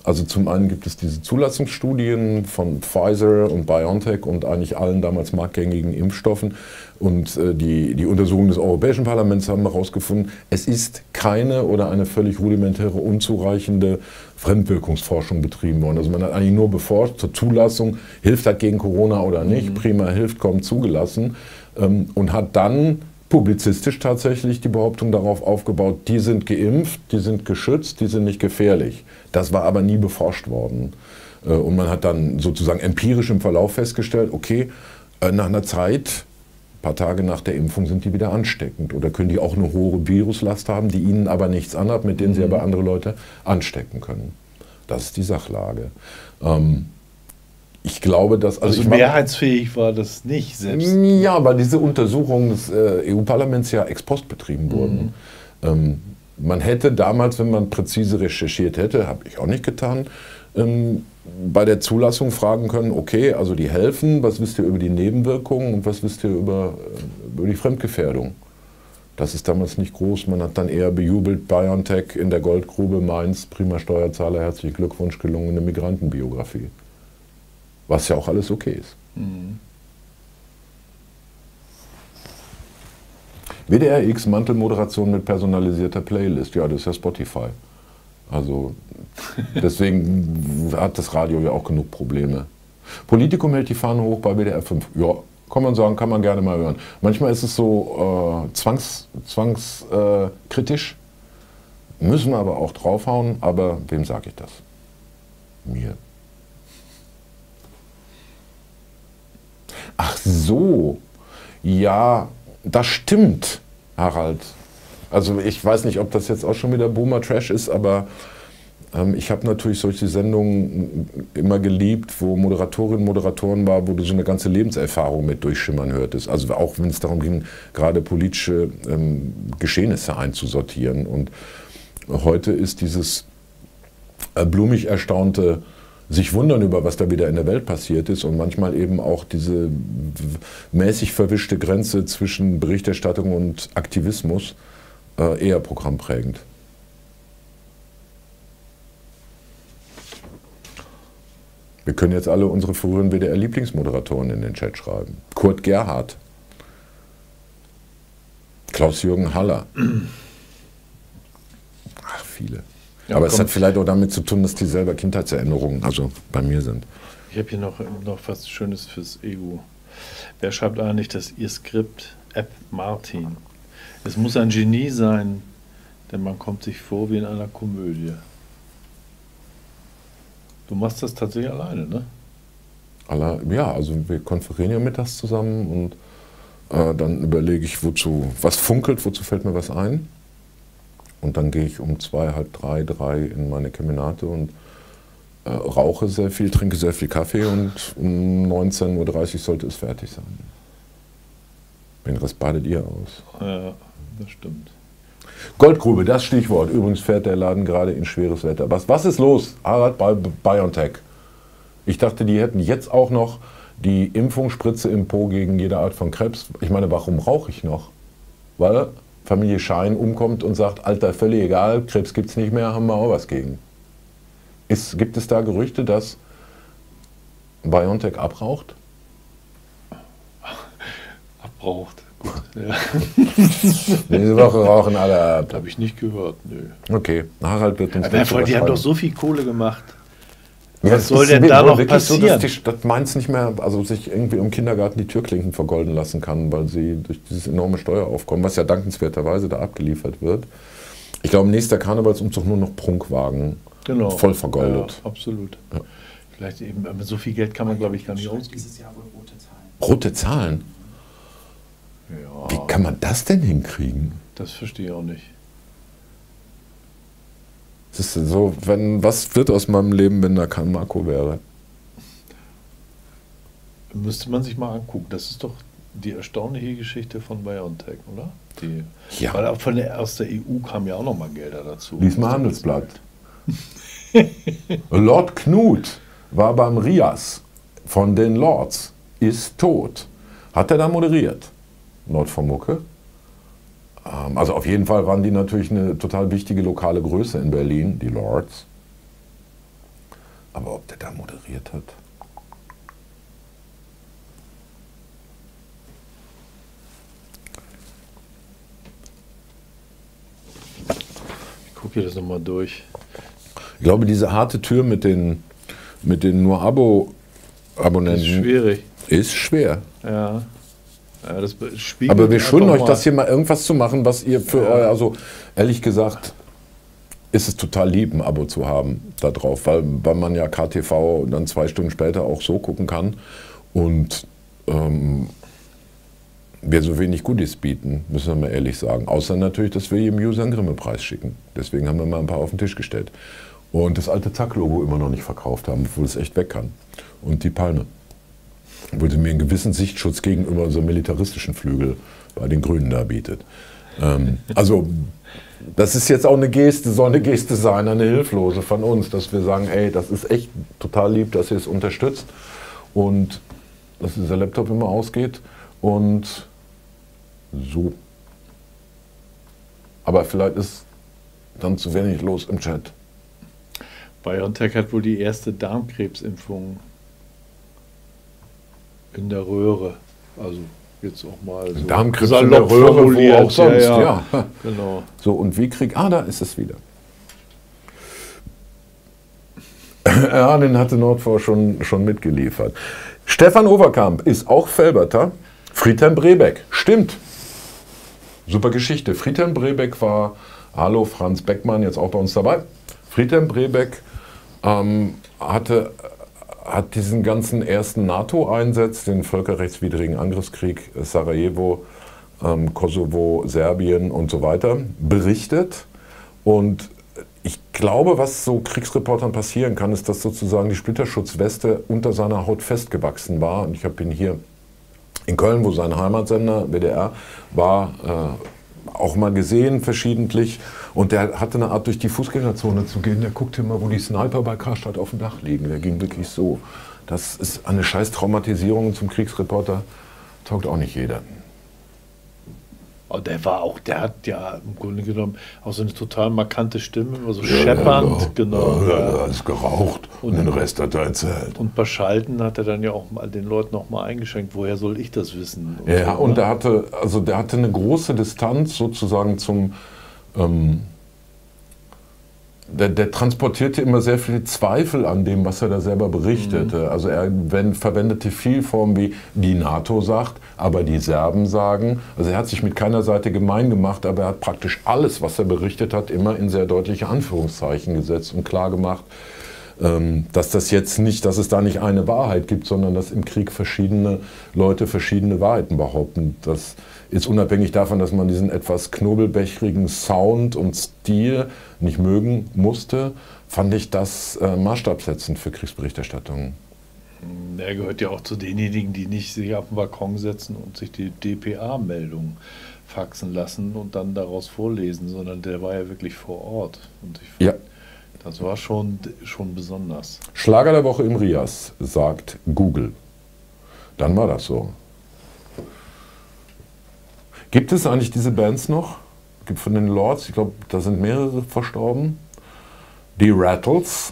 Also zum einen gibt es diese Zulassungsstudien von Pfizer und BioNTech und eigentlich allen damals marktgängigen Impfstoffen. Und äh, die, die Untersuchungen des Europäischen Parlaments haben herausgefunden, es ist keine oder eine völlig rudimentäre, unzureichende Fremdwirkungsforschung betrieben worden. Also man hat eigentlich nur beforscht zur Zulassung, hilft das gegen Corona oder nicht, mhm. prima, hilft, kaum zugelassen, ähm, und hat dann publizistisch tatsächlich die Behauptung darauf aufgebaut, die sind geimpft, die sind geschützt, die sind nicht gefährlich. Das war aber nie beforscht worden. Und man hat dann sozusagen empirisch im Verlauf festgestellt, okay, nach einer Zeit, ein paar Tage nach der Impfung, sind die wieder ansteckend. Oder können die auch eine hohe Viruslast haben, die ihnen aber nichts anhat, mit denen sie aber andere Leute anstecken können. Das ist die Sachlage. Ähm, Ich glaube, dass... Also, also mehrheitsfähig war das nicht selbst. Ja, weil diese Untersuchungen des äh, E U-Parlaments ja ex post betrieben wurden. Mhm. Ähm, man hätte damals, wenn man präzise recherchiert hätte, habe ich auch nicht getan, ähm, bei der Zulassung fragen können, okay, also die helfen, was wisst ihr über die Nebenwirkungen und was wisst ihr über, äh, über die Fremdgefährdung? Das ist damals nicht groß. Man hat dann eher bejubelt, BioNTech in der Goldgrube Mainz, prima Steuerzahler, herzlichen Glückwunsch, gelungene Migrantenbiografie. Was ja auch alles okay ist. Mhm. W D R X, Mantelmoderation mit personalisierter Playlist. Ja, das ist ja Spotify. Also deswegen hat das Radio ja auch genug Probleme. Politikum hält die Fahne hoch bei W D R fünf. Ja, kann man sagen, kann man gerne mal hören. Manchmal ist es so äh, zwangs, zwangs äh, kritisch. Müssen wir aber auch draufhauen. Aber wem sage ich das? Mir. Ach so, ja, das stimmt, Harald. Also ich weiß nicht, ob das jetzt auch schon wieder Boomer-Trash ist, aber ähm, ich habe natürlich solche Sendungen immer geliebt, wo Moderatorinnen und Moderatoren waren, wo du so eine ganze Lebenserfahrung mit durchschimmern hörtest. Also auch wenn es darum ging, gerade politische ähm, Geschehnisse einzusortieren. Und heute ist dieses äh, blumig erstaunte sich wundern über, was da wieder in der Welt passiert ist und manchmal eben auch diese mäßig verwischte Grenze zwischen Berichterstattung und Aktivismus äh, eher programmprägend. Wir können jetzt alle unsere früheren W D R-Lieblingsmoderatoren in den Chat schreiben. Kurt Gerhardt, Klaus-Jürgen Haller. Ach, viele. Ja, aber es hat vielleicht auch damit zu tun, dass die selber Kindheitserinnerungen, also bei mir sind. Ich habe hier noch, noch was Schönes fürs E U. Wer schreibt eigentlich das Ihr Skript? App Martin. Es muss ein Genie sein, denn man kommt sich vor wie in einer Komödie. Du machst das tatsächlich alleine, ne? Alle, ja, also wir konferieren ja mittags zusammen und äh, dann überlege ich, wozu, was funkelt, wozu fällt mir was ein. Und dann gehe ich um zwei, halb drei, drei in meine Kemenate und äh, rauche sehr viel, trinke sehr viel Kaffee und um neunzehn Uhr dreißig sollte es fertig sein. Den Rest badet ihr aus. Ja, das stimmt. Goldgrube, das Stichwort. Übrigens fährt der Laden gerade in schweres Wetter. Was, was ist los, Harald, bei BioNTech? Ich dachte, die hätten jetzt auch noch die Impfungsspritze im Po gegen jede Art von Krebs. Ich meine, warum rauche ich noch? Weil Familie Schein umkommt und sagt, Alter, völlig egal, Krebs gibt es nicht mehr, haben wir auch was gegen. Ist, gibt es da Gerüchte, dass BioNTech abraucht? Abraucht, gut. Ja. Diese Woche rauchen alle ab. Habe ich nicht gehört, nö. Okay, Harald wird uns nicht überschreiben. Die haben doch so viel Kohle gemacht. Ja, was soll denn da noch passieren? So, dass die Stadt Mainz nicht mehr, also sich irgendwie im Kindergarten die Türklinken vergolden lassen kann, weil sie durch dieses enorme Steueraufkommen, was ja dankenswerterweise da abgeliefert wird. Ich glaube, nächster Karnevalsumzug nur noch Prunkwagen, genau, voll vergoldet. Ja, absolut. Ja. Vielleicht eben, aber so viel Geld kann man, glaube ich, gar nicht ausgeben. Dieses Jahr wohl rote Zahlen. Rote Zahlen? Ja. Wie kann man das denn hinkriegen? Das verstehe ich auch nicht. Es ist so, wenn, was wird aus meinem Leben, wenn da kein Marco wäre? Müsste man sich mal angucken. Das ist doch die erstaunliche Geschichte von BioNTech, oder? Die, ja. Weil auch von der, aus der E U kamen ja auch noch mal Gelder dazu. Lies mal Handelsblatt. Lord Knut war beim R I A S von den Lords, ist tot. Hat er da moderiert? Nord von Mucke? Also auf jeden Fall waren die natürlich eine total wichtige lokale Größe in Berlin, die Lords. Aber ob der da moderiert hat? Ich gucke hier das nochmal durch. Ich glaube, diese harte Tür mit den, mit den nur Abo-Abonnenten Das ist schwierig. ist schwer. Ja. Ja, das spiegelt Aber wir schulden einfach euch, mal- das hier mal irgendwas zu machen, was ihr für Ja. euer, also ehrlich gesagt, ist es total lieb, ein Abo zu haben da drauf, weil, weil man ja K T V dann zwei Stunden später auch so gucken kann und ähm, wir so wenig Goodies bieten, müssen wir mal ehrlich sagen. Außer natürlich, dass wir jedem User einen Grimme-Preis schicken. Deswegen haben wir mal ein paar auf den Tisch gestellt. Und das alte Zack-Logo immer noch nicht verkauft haben, obwohl es echt weg kann. Und die Palme. Obwohl sie mir einen gewissen Sichtschutz gegenüber so militaristischen Flügel bei den Grünen da bietet. Ähm, also, das ist jetzt auch eine Geste, soll eine Geste sein, eine hilflose von uns, dass wir sagen, ey, das ist echt total lieb, dass ihr es unterstützt und dass dieser Laptop immer ausgeht und so. Aber vielleicht ist dann zu wenig los im Chat. BioNTech hat wohl die erste Darmkrebsimpfung in der Röhre. Also jetzt auch mal so Darmkrebs in salopp der Röhre, wo formuliert. auch sonst, ja, ja. ja. Genau. So, und wie krieg... Ah, da ist es wieder. Ja, den hatte Nordvor schon, schon mitgeliefert. Stefan Overkamp ist auch Felberter. Friedhelm Brebeck, stimmt. Super Geschichte. Friedhelm Brebeck war, hallo Franz Beckmann, jetzt auch bei uns dabei. Friedhelm Brebeck ähm, hatte, hat diesen ganzen ersten NATO-Einsatz, den völkerrechtswidrigen Angriffskrieg Sarajevo, ähm, Kosovo, Serbien und so weiter, berichtet. Und ich glaube, was so Kriegsreportern passieren kann, ist, dass sozusagen die Splitterschutzweste unter seiner Haut festgewachsen war. Und ich habe ihn hier in Köln, wo sein Heimatsender W D R war, äh, auch mal gesehen, verschiedentlich. Und der hatte eine Art, durch die Fußgängerzone zu gehen. Der guckte immer, wo die Sniper bei Karstadt auf dem Dach liegen. Der ging wirklich so. Das ist eine scheiß Traumatisierung zum Kriegsreporter. Taugt auch nicht jeder. Aber der war auch, der hat ja im Grunde genommen auch so eine total markante Stimme, immer so scheppernd, genau. Ja, Ja. alles geraucht und den Rest hat er erzählt. Und bei Schalten hat er dann ja auch mal den Leuten noch mal eingeschränkt, woher soll ich das wissen? Und Ja, so, und ne? der hatte, also der hatte eine große Distanz sozusagen zum, ähm, der, der transportierte immer sehr viele Zweifel an dem, was er da selber berichtete. Mhm. Also er wenn, verwendete viel Formen wie die NATO sagt, aber die Serben sagen. Also er hat sich mit keiner Seite gemein gemacht, aber er hat praktisch alles, was er berichtet hat, immer in sehr deutliche Anführungszeichen gesetzt und klar gemacht, ähm, dass das jetzt nicht, dass es da nicht eine Wahrheit gibt, sondern dass im Krieg verschiedene Leute verschiedene Wahrheiten behaupten. Das ist unabhängig davon, dass man diesen etwas knobelbächrigen Sound und Stil nicht mögen musste, fand ich das äh, maßstabsetzend für Kriegsberichterstattung. Er gehört ja auch zu denjenigen, die nicht sich auf den Balkon setzen und sich die D P A-Meldung faxen lassen und dann daraus vorlesen, sondern der war ja wirklich vor Ort. Und ich Ja. Das war schon, schon besonders. Schlager der Woche im Rias, sagt Google. Dann war das so. Gibt es eigentlich diese Bands noch? Gibt von den Lords, ich glaube, da sind mehrere verstorben. Die Rattles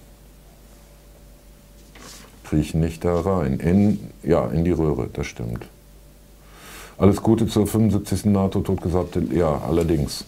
kriechen nicht da rein. In, ja, in die Röhre, das stimmt. Alles Gute zur fünfundsiebzigsten NATO, totgesagte, ja, allerdings.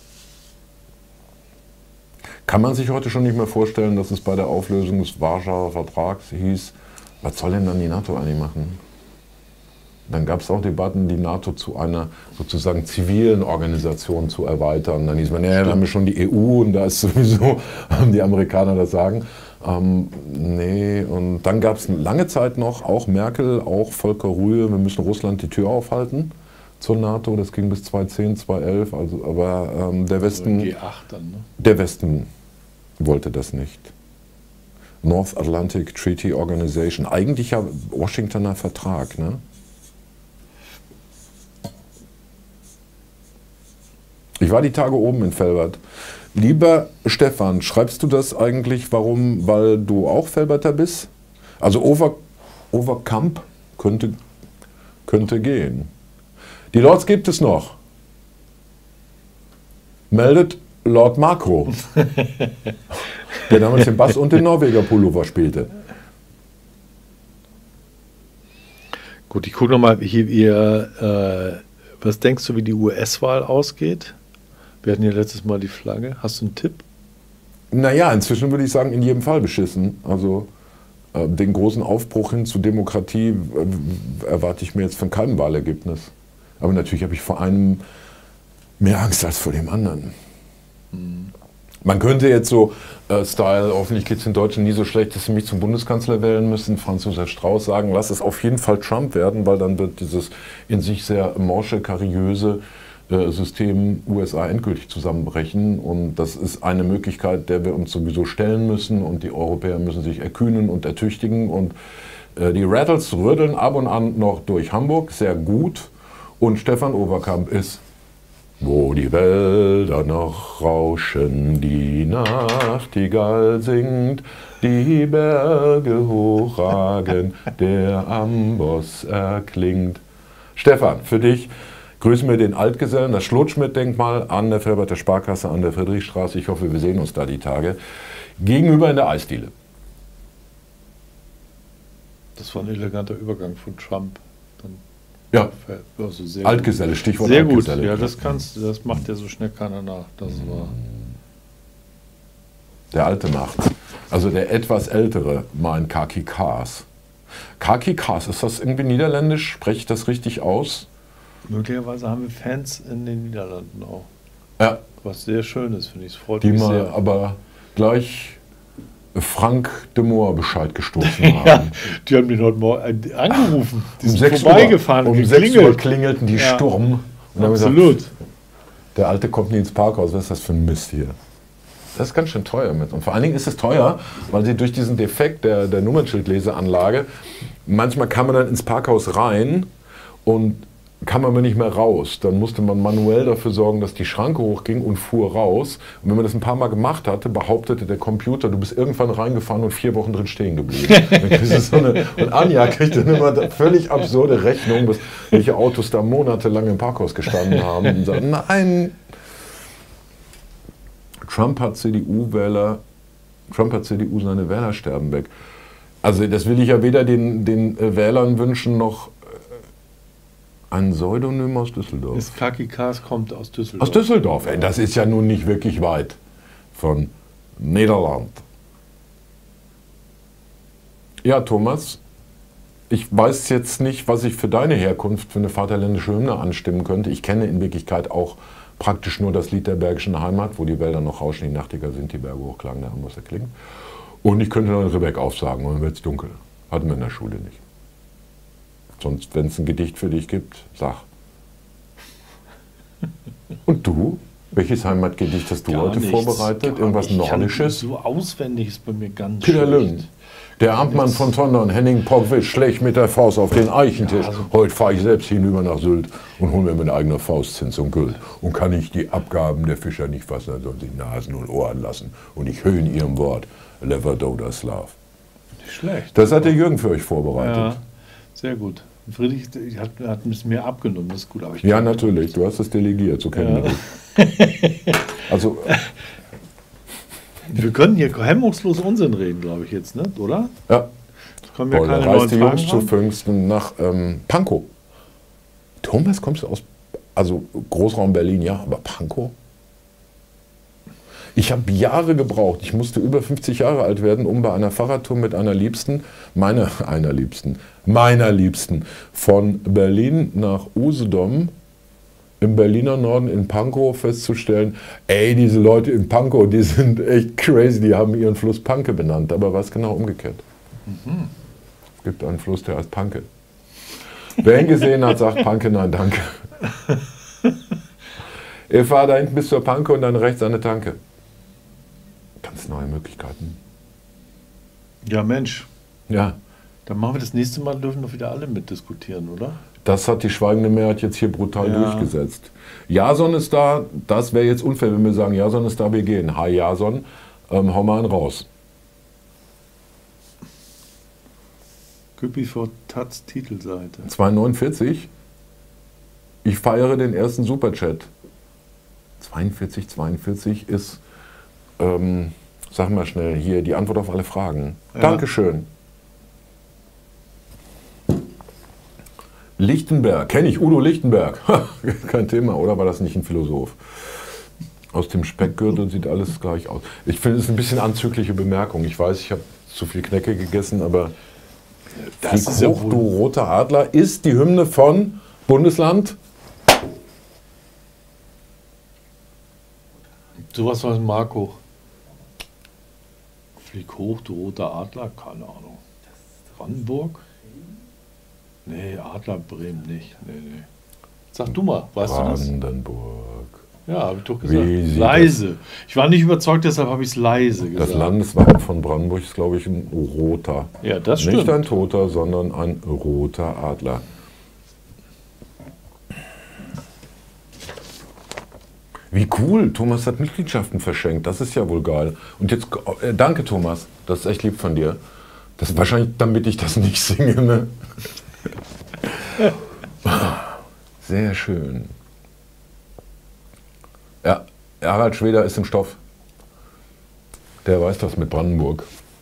Kann man sich heute schon nicht mehr vorstellen, dass es bei der Auflösung des Warschauer Vertrags hieß, was soll denn dann die NATO eigentlich machen? Dann gab es auch Debatten, die NATO zu einer sozusagen zivilen Organisation zu erweitern. Dann hieß man, ja, wir haben ja schon die E U und da ist sowieso, haben die Amerikaner das Sagen. Ähm, nee, und dann gab es lange Zeit noch, auch Merkel, auch Volker Rühe, wir müssen Russland die Tür aufhalten zur NATO. Das ging bis zweitausendzehn, zweitausendelf, also, aber ähm, der Westen, G acht dann, ne? der Westen wollte das nicht. North Atlantic Treaty Organization, eigentlich ja Washingtoner Vertrag, ne? Ich war die Tage oben in Velbert. Lieber Stefan, schreibst du das eigentlich, warum, weil du auch Velberter bist? Also Over, Overkamp könnte, könnte gehen. Die Lords gibt es noch. Meldet Lord Makro. der damals den Bass und den Norweger Pullover spielte. Gut, ich gucke nochmal hier, ihr, äh, was denkst du, wie die U S-Wahl ausgeht? Wir hatten ja letztes Mal die Flagge. Hast du einen Tipp? Naja, inzwischen würde ich sagen, in jedem Fall beschissen. Also äh, den großen Aufbruch hin zu Demokratie äh, erwarte ich mir jetzt von keinem Wahlergebnis. Aber natürlich habe ich vor einem mehr Angst als vor dem anderen. Mhm. Man könnte jetzt so äh, Style, hoffentlich geht es den Deutschen nie so schlecht, dass sie mich zum Bundeskanzler wählen müssen, Franz Josef Strauß sagen, lass es auf jeden Fall Trump werden, weil dann wird dieses in sich sehr morsche, kariöse äh, System U S A endgültig zusammenbrechen. Und das ist eine Möglichkeit, der wir uns sowieso stellen müssen. Und die Europäer müssen sich erkühnen und ertüchtigen. Und äh, die Rattles rütteln ab und an noch durch Hamburg, sehr gut. Und Stefan Overkamp ist: Wo die Wälder noch rauschen, die Nachtigall singt, die Berge hochragen, der Amboss erklingt. Stefan, für dich grüßen wir den Altgesellen, das Schlotschmidt-Denkmal an der Felberter Sparkasse an der Friedrichstraße. Ich hoffe, wir sehen uns da die Tage. Gegenüber in der Eisdiele. Das war ein eleganter Übergang von Trump. Dann Ja, also sehr Altgeselle, gut. Stichwort sehr Altgeselle. gut, ja, das kannst, das macht ja so schnell keiner nach. Das war Der Alte macht. Also der etwas Ältere meint Kaki Kaas. Kaki Kaas, ist das irgendwie niederländisch? Spreche ich das richtig aus? möglicherweise haben wir Fans in den Niederlanden auch. Ja. Was sehr schön ist, finde ich. Es freut Die mich mal sehr. aber gleich Frank de Moor Bescheid gestoßen haben. Ja, die haben den heute Morgen angerufen. Die um sind sechs vorbeigefahren Uhr, und um sechs Uhr geklingelt. klingelten die Ja. Sturm. Und haben Absolut. gesagt, der Alte kommt nie ins Parkhaus, was ist das für ein Mist hier? Das ist ganz schön teuer mit. Und vor allen Dingen ist es teuer, weil sie durch diesen Defekt der, der Nummernschildleseanlage, manchmal kam man dann ins Parkhaus rein und kam man nicht mehr raus. Dann musste man manuell dafür sorgen, dass die Schranke hochging und fuhr raus. Und wenn man das ein paar Mal gemacht hatte, behauptete der Computer, du bist irgendwann reingefahren und vier Wochen drin stehen geblieben. Dann kriegst du so eine, und Anja kriegt dann immer völlig absurde Rechnungen, bis welche Autos da monatelang im Parkhaus gestanden haben und sagen, nein. Trump hat C D U-Wähler, Trump hat C D U seine Wählersterben weg. Also das will ich ja weder den, den äh, Wählern wünschen, noch äh, ein Pseudonym aus Düsseldorf. Das Kaki Kaas kommt aus Düsseldorf. Aus Düsseldorf, ey, das ist ja nun nicht wirklich weit von Niederland. Ja, Thomas, ich weiß jetzt nicht, was ich für deine Herkunft für eine vaterländische Hymne anstimmen könnte. Ich kenne in Wirklichkeit auch praktisch nur das Lied der Bergischen Heimat, wo die Wälder noch rauschen, die Nachtigall sind, die Berge hochklagen, der Amboss erklingt. Und ich könnte dann Ribbeck aufsagen und dann wird es dunkel. Hatten wir in der Schule nicht. Sonst, wenn es ein Gedicht für dich gibt, sag. Und du? Welches Heimatgedicht hast du Gar heute nichts. vorbereitet? Gar Irgendwas nicht. Ich kann Nordisches? So auswendig ist bei mir ganz Peter schlecht. Lüng. Der Amtmann von Tondern, Henning Pogwitsch, schlägt mit der Faust auf den Eichentisch. Ja, also Heute fahre ich selbst hinüber nach Sylt und hole mir mit eigener Faust Zins und Geld. Und kann ich die Abgaben der Fischer nicht fassen, dann sollen sie Nasen und Ohren lassen. Und ich höre in ihrem Wort, Lever Doda Slav. Nicht schlecht. Das hat der Jürgen für euch vorbereitet. Ja, sehr gut. Friedrich hat, hat ein bisschen mehr abgenommen, das ist gut. Aber ich Ja, kann- natürlich, du hast es delegiert, so kennen wir dich. Also, Wir können hier hemmungslos Unsinn reden, glaube ich jetzt, ne? Oder? ja, Können wir Boah, da keine reist neuen die Fragen Jungs zu haben? Pfingsten nach ähm, Pankow. Thomas, kommst du aus, also Großraum Berlin, ja, aber Pankow? Ich habe Jahre gebraucht, ich musste über fünfzig Jahre alt werden, um bei einer Fahrradtour mit einer Liebsten, meiner, einer Liebsten, meiner Liebsten, von Berlin nach Usedom im Berliner Norden in Pankow festzustellen, ey, diese Leute in Pankow, die sind echt crazy, die haben ihren Fluss Panke benannt, aber war es genau umgekehrt. Mhm. Es gibt einen Fluss, der heißt Panke. Wer ihn gesehen hat, sagt Panke, nein, danke. Ich fahre da hinten bis zur Panke und dann rechts eine Tanke. Ganz neue Möglichkeiten. Ja, Mensch. Ja, Dann machen wir das nächste Mal, dürfen doch wieder alle mitdiskutieren, oder? das hat die schweigende Mehrheit jetzt hier brutal Ja. durchgesetzt. Jason ist da, das wäre jetzt unfair, wenn wir sagen, Jason ist da, wir gehen. Hi Jason, ähm, hau mal einen raus. Küppi vor Taz Titelseite. zwei neunundvierzig. Ich feiere den ersten Superchat. zweiundvierzig, zweiundvierzig ist ähm, Sag mal schnell hier die Antwort auf alle Fragen. Ja. Dankeschön. Lichtenberg, kenne ich, Udo Lichtenberg. Kein Thema, oder war das nicht ein Philosoph? Aus dem Speckgürtel sieht alles gleich aus. Ich finde es ein bisschen anzügliche Bemerkung. Ich weiß, ich habe zu viel Knecke gegessen, aber Das Flieg ist ja hoch, wohl- du roter Adler ist die Hymne von Bundesland. Sowas weiß Marco. Flieg hoch, du roter Adler? Keine Ahnung. Brandenburg? Nee, Adler Bremen nicht. Nee, nee. Sag du mal, weißt du das? Brandenburg. Ja, habe ich doch Wie gesagt. sieht Leise. Ich war nicht überzeugt, deshalb habe ich es leise gesagt. Das Landeswappen von Brandenburg ist, glaube ich, ein roter. Ja, das Nicht stimmt. ein toter, sondern ein roter Adler. Wie cool, Thomas hat Mitgliedschaften verschenkt, das ist ja wohl geil. Und jetzt, äh, danke Thomas, das ist echt lieb von dir. Das ist wahrscheinlich, damit ich das nicht singe, ne? Sehr schön. Ja, Harald Schweder ist im Stoff. Der weiß das mit Brandenburg.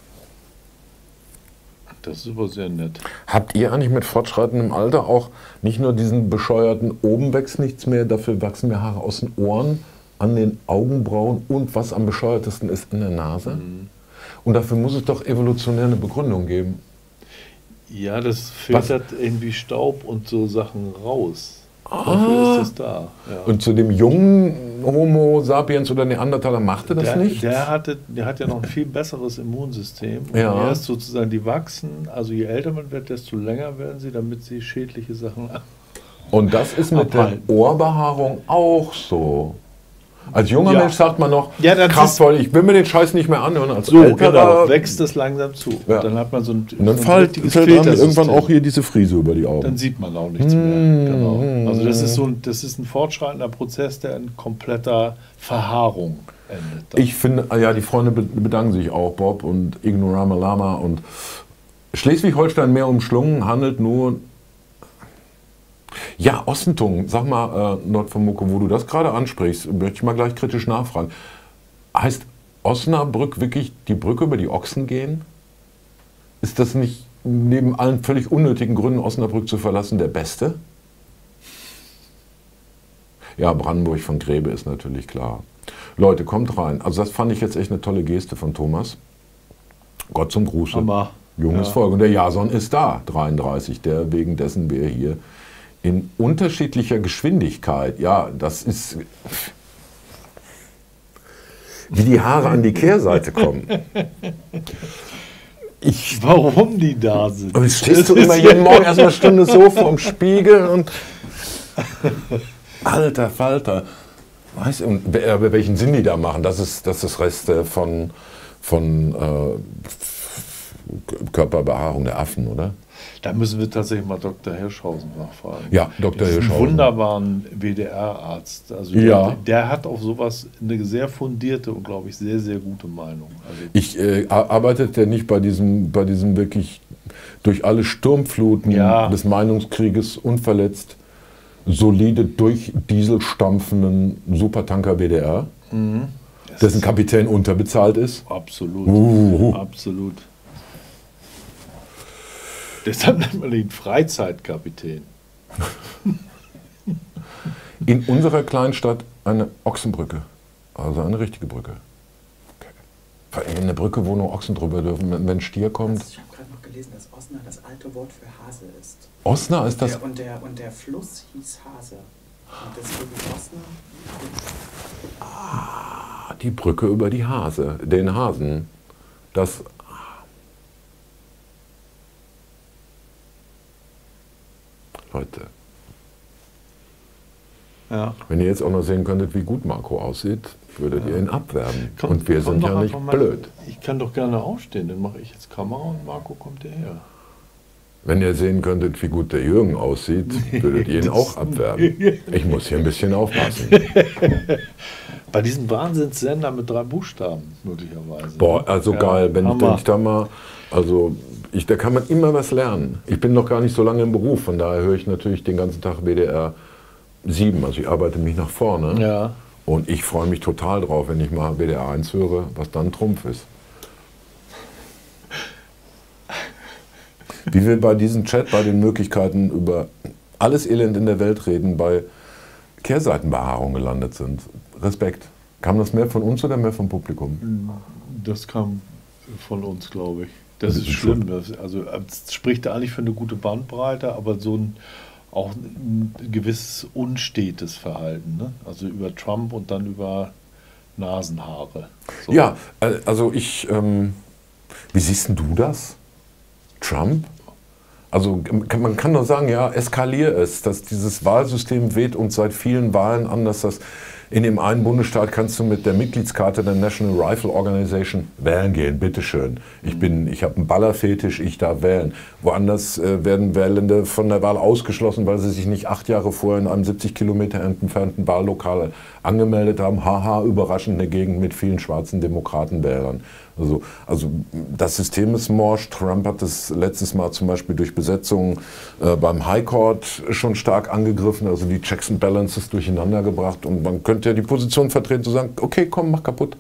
Das ist aber sehr nett. Habt ihr eigentlich mit fortschreitendem Alter auch nicht nur diesen bescheuerten, oben wächst nichts mehr, dafür wachsen mir Haare aus den Ohren, an den Augenbrauen und was am bescheuertesten ist, in der Nase? Mhm. Und dafür muss es doch evolutionär eine Begründung geben. Ja, das filtert irgendwie Staub und so Sachen raus. Dafür ist das da. Ja. Und zu dem jungen Homo sapiens oder Neandertaler machte das der, nicht? Der, hatte, der hat ja noch ein viel besseres Immunsystem. Und Ja. erst sozusagen, die wachsen, also je älter man wird, desto länger werden sie, damit sie schädliche Sachen. Und das ist mit Abhalten. der Ohrbehaarung auch so. Als junger Ja. Mensch sagt man noch, Ja, das kraftvoll, ich will mir den Scheiß nicht mehr anhören. Als So, älterer, genau, wächst das langsam zu. Ja. Und dann hat man so ein, Und dann so ein fällt, richtiges fällt einem Filtersystem. irgendwann auch hier diese Frise über die Augen. Dann sieht man auch nichts mehr. Genau. Also das ist so ein, das ist ein fortschreitender Prozess, der in kompletter Verhaarung endet. dann. Ich finde, ah ja, die Freunde be- bedanken sich auch, Bob und Ignorama Lama. Und Schleswig-Holstein mehr umschlungen, handelt nur. Ja, Ostentung, sag mal, äh, Nordvermucke, wo du das gerade ansprichst, möchte ich mal gleich kritisch nachfragen. Heißt Osnabrück wirklich die Brücke über die Ochsen gehen? Ist das nicht neben allen völlig unnötigen Gründen, Osnabrück zu verlassen, der beste? Ja, Brandenburg von Grebe ist natürlich klar. Leute, kommt rein. Also das fand ich jetzt echt eine tolle Geste von Thomas. Gott zum Gruße. Hammer. Junges Ja. Volk. Und der Jason ist da, dreiunddreißig, der wegen dessen wir hier in unterschiedlicher Geschwindigkeit, ja, das ist, wie die Haare an die Kehrseite kommen. Ich, Warum die da sind? aber jetzt stehst du immer jeden Morgen erstmal eine Stunde so vorm Spiegel und alter Falter. Weißt du, und wer- aber welchen Sinn die da machen, das ist, das ist Reste von, von äh, Körperbehaarung der Affen, oder? Da müssen wir tatsächlich mal Doktor Hirschhausen nachfragen. Ja, Doktor Diesen Hirschhausen. wunderbaren W D R-Arzt. Also Ja. der, der hat auf sowas eine sehr fundierte und, glaube ich, sehr, sehr gute Meinung. Also Ich äh, ar- arbeitet der nicht bei diesem, bei diesem wirklich durch alle Sturmfluten Ja. des Meinungskrieges unverletzt solide durch Diesel stampfenden Supertanker W D R, das dessen ist Kapitän unterbezahlt ist? absolut. Uhu. Absolut. Deshalb nennt man ihn Freizeitkapitän. In unserer Kleinstadt eine Ochsenbrücke, also eine richtige Brücke. Okay. Eine Brücke, wo nur Ochsen drüber dürfen, wenn wenn ein Stier kommt. Also ich habe gerade noch gelesen, dass Osnabrück das alte Wort für Hase ist. Osna ist das. Der, und, der, und der Fluss hieß Hase. Und deswegen Osnabrück. Die Brücke über die Hase, den Hasen. Das. Leute, Ja. wenn ihr jetzt auch noch sehen könntet, wie gut Marco aussieht, würdet ihr ihn abwerben. Komm, und wir komm sind doch ja nicht einfach mal- blöd. Ich kann doch gerne aufstehen, dann mache ich jetzt Kamera und Marco kommt hierher. Wenn ihr sehen könntet, wie gut der Jürgen aussieht, würdet ihr ihn auch abwerben. Ich muss hier ein bisschen aufpassen. Bei diesem Wahnsinnssender mit drei Buchstaben, möglicherweise. Boah, also Ja, geil, wenn ich, Hammer. wenn ich da mal, also ich, da kann man immer was lernen. Ich bin noch gar nicht so lange im Beruf, von daher höre ich natürlich den ganzen Tag W D R sieben, also ich arbeite mich nach vorne. Ja. Und ich freue mich total drauf, wenn ich mal W D R eins höre, was dann Trumpf ist. Wie wir bei diesem Chat, bei den Möglichkeiten über alles Elend in der Welt reden, bei Kehrseitenbehaarung gelandet sind. Respekt. Kam das mehr von uns oder mehr vom Publikum? Das kam von uns, glaube ich. Das ist schlimm. Das, also es spricht eigentlich für eine gute Bandbreite, aber so ein auch ein gewisses unstetes Verhalten. Ne? Also über Trump und dann über Nasenhaare. So. Ja, also ich, ähm, wie siehst denn du das? Trump? Also man kann nur sagen, ja, eskalier es, dass dieses Wahlsystem weht uns seit vielen Wahlen an, dass das in dem einen Bundesstaat kannst du mit der Mitgliedskarte der National Rifle Organization wählen gehen, bitteschön. Ich bin, ich habe einen Ballerfetisch, ich darf wählen. Woanders äh, werden Wählende von der Wahl ausgeschlossen, weil sie sich nicht acht Jahre vorher in einem siebzig Kilometer entfernten Wahllokal angemeldet haben. Haha, überraschend eine Gegend mit vielen schwarzen Demokratenwählern. Also, also das System ist morsch. Trump hat das letztes Mal zum Beispiel durch Besetzung äh, beim High Court schon stark angegriffen, also die Checks and Balances durcheinander gebracht. Und man könnte ja die Position vertreten, zu sagen, okay, komm, mach kaputt.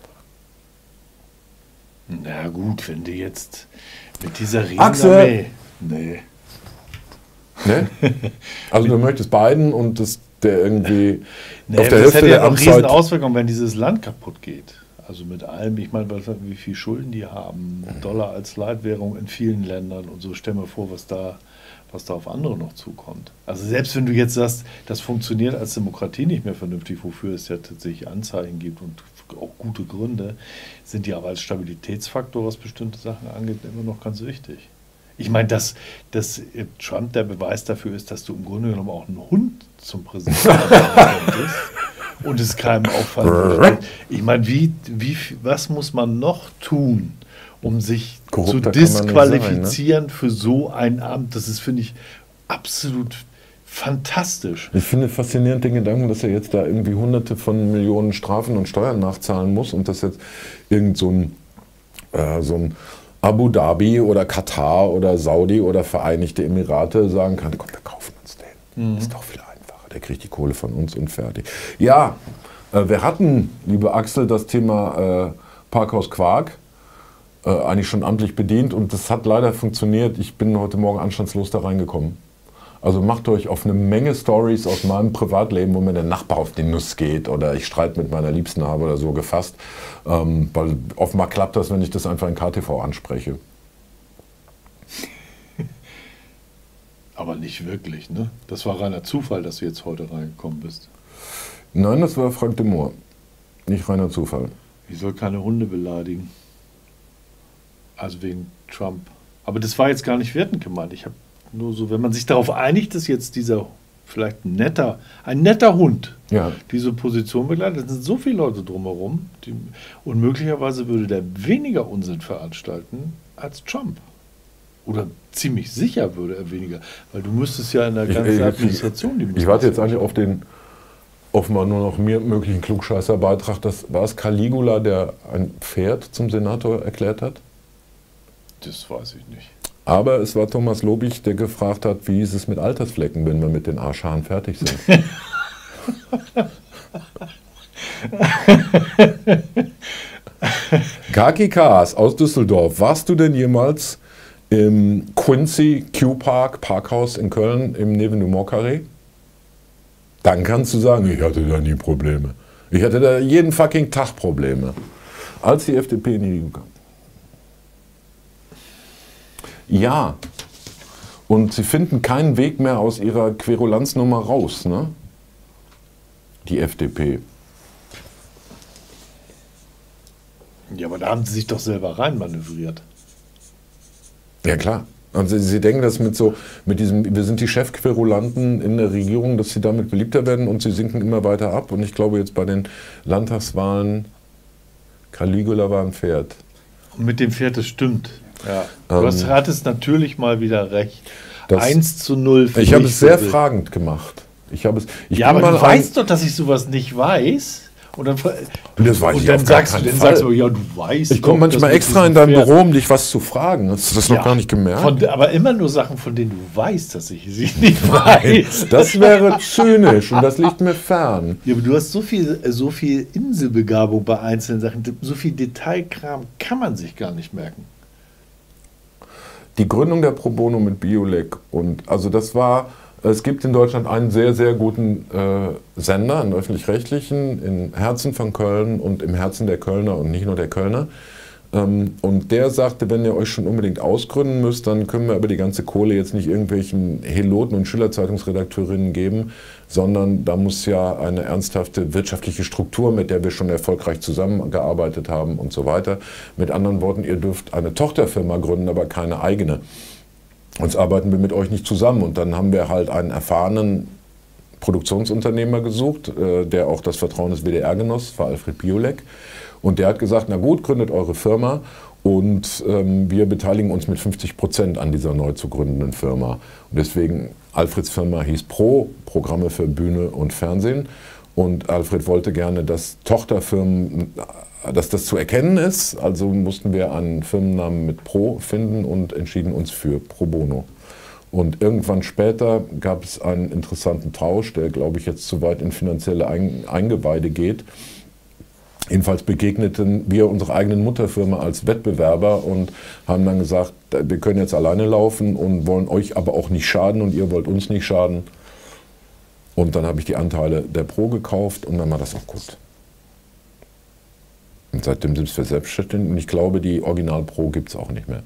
Na gut, wenn du jetzt mit dieser Axel! Nee. Ne? Also du möchtest Biden und das, der irgendwie nee, auf der das Hälfte hätte ja der noch riesen Amtszeit... Auswirkungen, wenn dieses Land kaputt geht. Also mit allem, ich meine, wie viel Schulden die haben, Dollar als Leitwährung in vielen Ländern und so, stell mir vor, was da, was da auf andere noch zukommt. Also selbst wenn du jetzt sagst, das funktioniert als Demokratie nicht mehr vernünftig, wofür es ja tatsächlich Anzeichen gibt und auch gute Gründe, sind die aber als Stabilitätsfaktor, was bestimmte Sachen angeht, immer noch ganz wichtig. Ich meine, dass, dass Trump der Beweis dafür ist, dass du im Grunde genommen auch einen Hund zum Präsidenten könntest. Und es keinem auffallen würde. Ich meine, wie, wie, was muss man noch tun, um sich Korrupter zu disqualifizieren sein, ne? für so ein Amt? Das ist, finde ich, absolut fantastisch. Ich finde faszinierend den Gedanken, dass er jetzt da irgendwie hunderte von Millionen Strafen und Steuern nachzahlen muss und dass jetzt irgend so ein, äh, so ein Abu Dhabi oder Katar oder Saudi oder Vereinigte Emirate sagen kann, komm, wir kaufen uns den. Mhm. Das ist doch viel einfacher. Der kriegt die Kohle von uns und fertig. Ja, äh, wir hatten, liebe Axel, das Thema äh, Parkhaus Quark äh, eigentlich schon amtlich bedient und das hat leider funktioniert. Ich bin heute Morgen anstandslos da reingekommen. Also macht euch auf eine Menge Stories aus meinem Privatleben, wo mir der Nachbar auf die Nuss geht oder ich Streit mit meiner Liebsten habe oder so gefasst. Ähm, weil offenbar klappt das, wenn ich das einfach in K T V anspreche. Aber nicht wirklich, ne? Das war reiner Zufall, dass du jetzt heute reingekommen bist. Nein, das war Frank de Moor. Nicht reiner Zufall. Ich soll keine Hunde beleidigen. Also wegen Trump. Aber das war jetzt gar nicht wertend gemeint. Ich habe nur so, wenn man sich darauf einigt, dass jetzt dieser vielleicht ein netter, ein netter Hund ja. diese Position begleitet, es sind so viele Leute drumherum, die, und möglicherweise würde der weniger Unsinn veranstalten als Trump. Oder ziemlich sicher würde er weniger, weil du müsstest ja in der ganzen ich, Administration... Die ich, ich warte jetzt eigentlich auf den offenbar nur noch mir möglichen Klugscheißerbeitrag. Das war es Caligula, der ein Pferd zum Senator erklärt hat? Das weiß ich nicht. Aber es war Thomas Lobig, der gefragt hat, wie ist es mit Altersflecken, wenn wir mit den Arschhaaren fertig sind. Kaki Kaas aus Düsseldorf, warst du denn jemals im Quincy Q-Park, Parkhaus in Köln im Neven-du-Mont-Carré? Dann kannst du sagen, ich hatte da nie Probleme. Ich hatte da jeden fucking Tag Probleme, als die F D P in die Regierung kam. Ja, und sie finden keinen Weg mehr aus ihrer Querulanznummer raus, ne? Die F D P. Ja, aber da haben sie sich doch selber reinmanövriert. Ja, klar. Also sie denken, dass mit so, mit diesem, wir sind die Chefquerulanten in der Regierung, dass sie damit beliebter werden und sie sinken immer weiter ab. Und ich glaube jetzt bei den Landtagswahlen, Caligula war ein Pferd. Und mit dem Pferd, das stimmt. Ja. Du Ähm, hast, hattest natürlich mal wieder recht. Das- eins zu null. für Ich habe mich es sehr für- fragend gemacht. Ich habe es, ich Ja, bin aber mal du ein- weißt doch, dass ich sowas nicht weiß. Und dann, Und das weiß und ich dann auf gar sagst du, keinen dann Fall. sagst du, ja, du weißt. Ich komme doch, manchmal dass extra mit in dein diesem Büro, um dich was zu fragen. Hast du das noch Ja, gar nicht gemerkt? Von, aber immer nur Sachen, von denen du weißt, dass ich sie nicht weiß. Das wäre zynisch und das liegt mir fern. Ja, aber du hast so viel, so viel Inselbegabung bei einzelnen Sachen, so viel Detailkram kann man sich gar nicht merken. Die Gründung der Pro Bono mit Biolek und also das war, es gibt in Deutschland einen sehr, sehr guten äh, Sender, einen öffentlich-rechtlichen, im Herzen von Köln und im Herzen der Kölner und nicht nur der Kölner. Ähm, und der sagte, wenn ihr euch schon unbedingt ausgründen müsst, dann können wir aber die ganze Kohle jetzt nicht irgendwelchen Heloten und Schillerzeitungsredakteurinnen geben, sondern da muss ja eine ernsthafte wirtschaftliche Struktur, mit der wir schon erfolgreich zusammengearbeitet haben und so weiter. Mit anderen Worten, ihr dürft eine Tochterfirma gründen, aber keine eigene. Sonst arbeiten wir mit euch nicht zusammen. Und dann haben wir halt einen erfahrenen Produktionsunternehmer gesucht, äh, der auch das Vertrauen des W D R genoss, war Alfred Biolek. Und der hat gesagt, na gut, gründet eure Firma und ähm, wir beteiligen uns mit fünfzig Prozent an dieser neu zu gründenden Firma. Und deswegen, Alfreds Firma hieß Pro, Programme für Bühne und Fernsehen. Und Alfred wollte gerne, dass Tochterfirmen, dass das zu erkennen ist. Also mussten wir einen Firmennamen mit Pro finden und entschieden uns für Pro Bono. Und irgendwann später gab es einen interessanten Tausch, der, glaube ich, jetzt zu weit in finanzielle Eingeweide geht. Jedenfalls begegneten wir unserer eigenen Mutterfirma als Wettbewerber und haben dann gesagt, wir können jetzt alleine laufen und wollen euch aber auch nicht schaden und ihr wollt uns nicht schaden. Und dann habe ich die Anteile der Pro gekauft und dann war das auch gut. Und seitdem sind wir selbstständig und ich glaube, die Original Pro gibt es auch nicht mehr.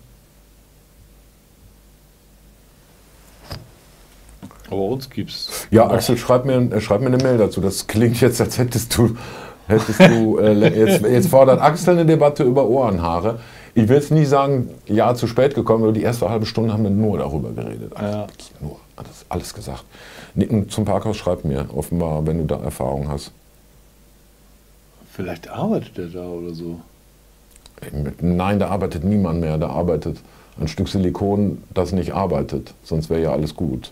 Aber uns gibt's. Ja, Axel, schreib mir, schreib mir eine Mail dazu. Das klingt jetzt, als hättest du... Hättest du, äh, jetzt, jetzt fordert Axel eine Debatte über Ohrenhaare. Ich will jetzt nie sagen, ja, zu spät gekommen, aber die erste halbe Stunde haben wir nur darüber geredet. Ja. Nur, das alles gesagt. Nee, zum Parkhaus schreib mir, offenbar, wenn du da Erfahrung hast. Vielleicht arbeitet er da oder so. Nein, da arbeitet niemand mehr. Da arbeitet ein Stück Silikon, das nicht arbeitet. Sonst wäre ja alles gut.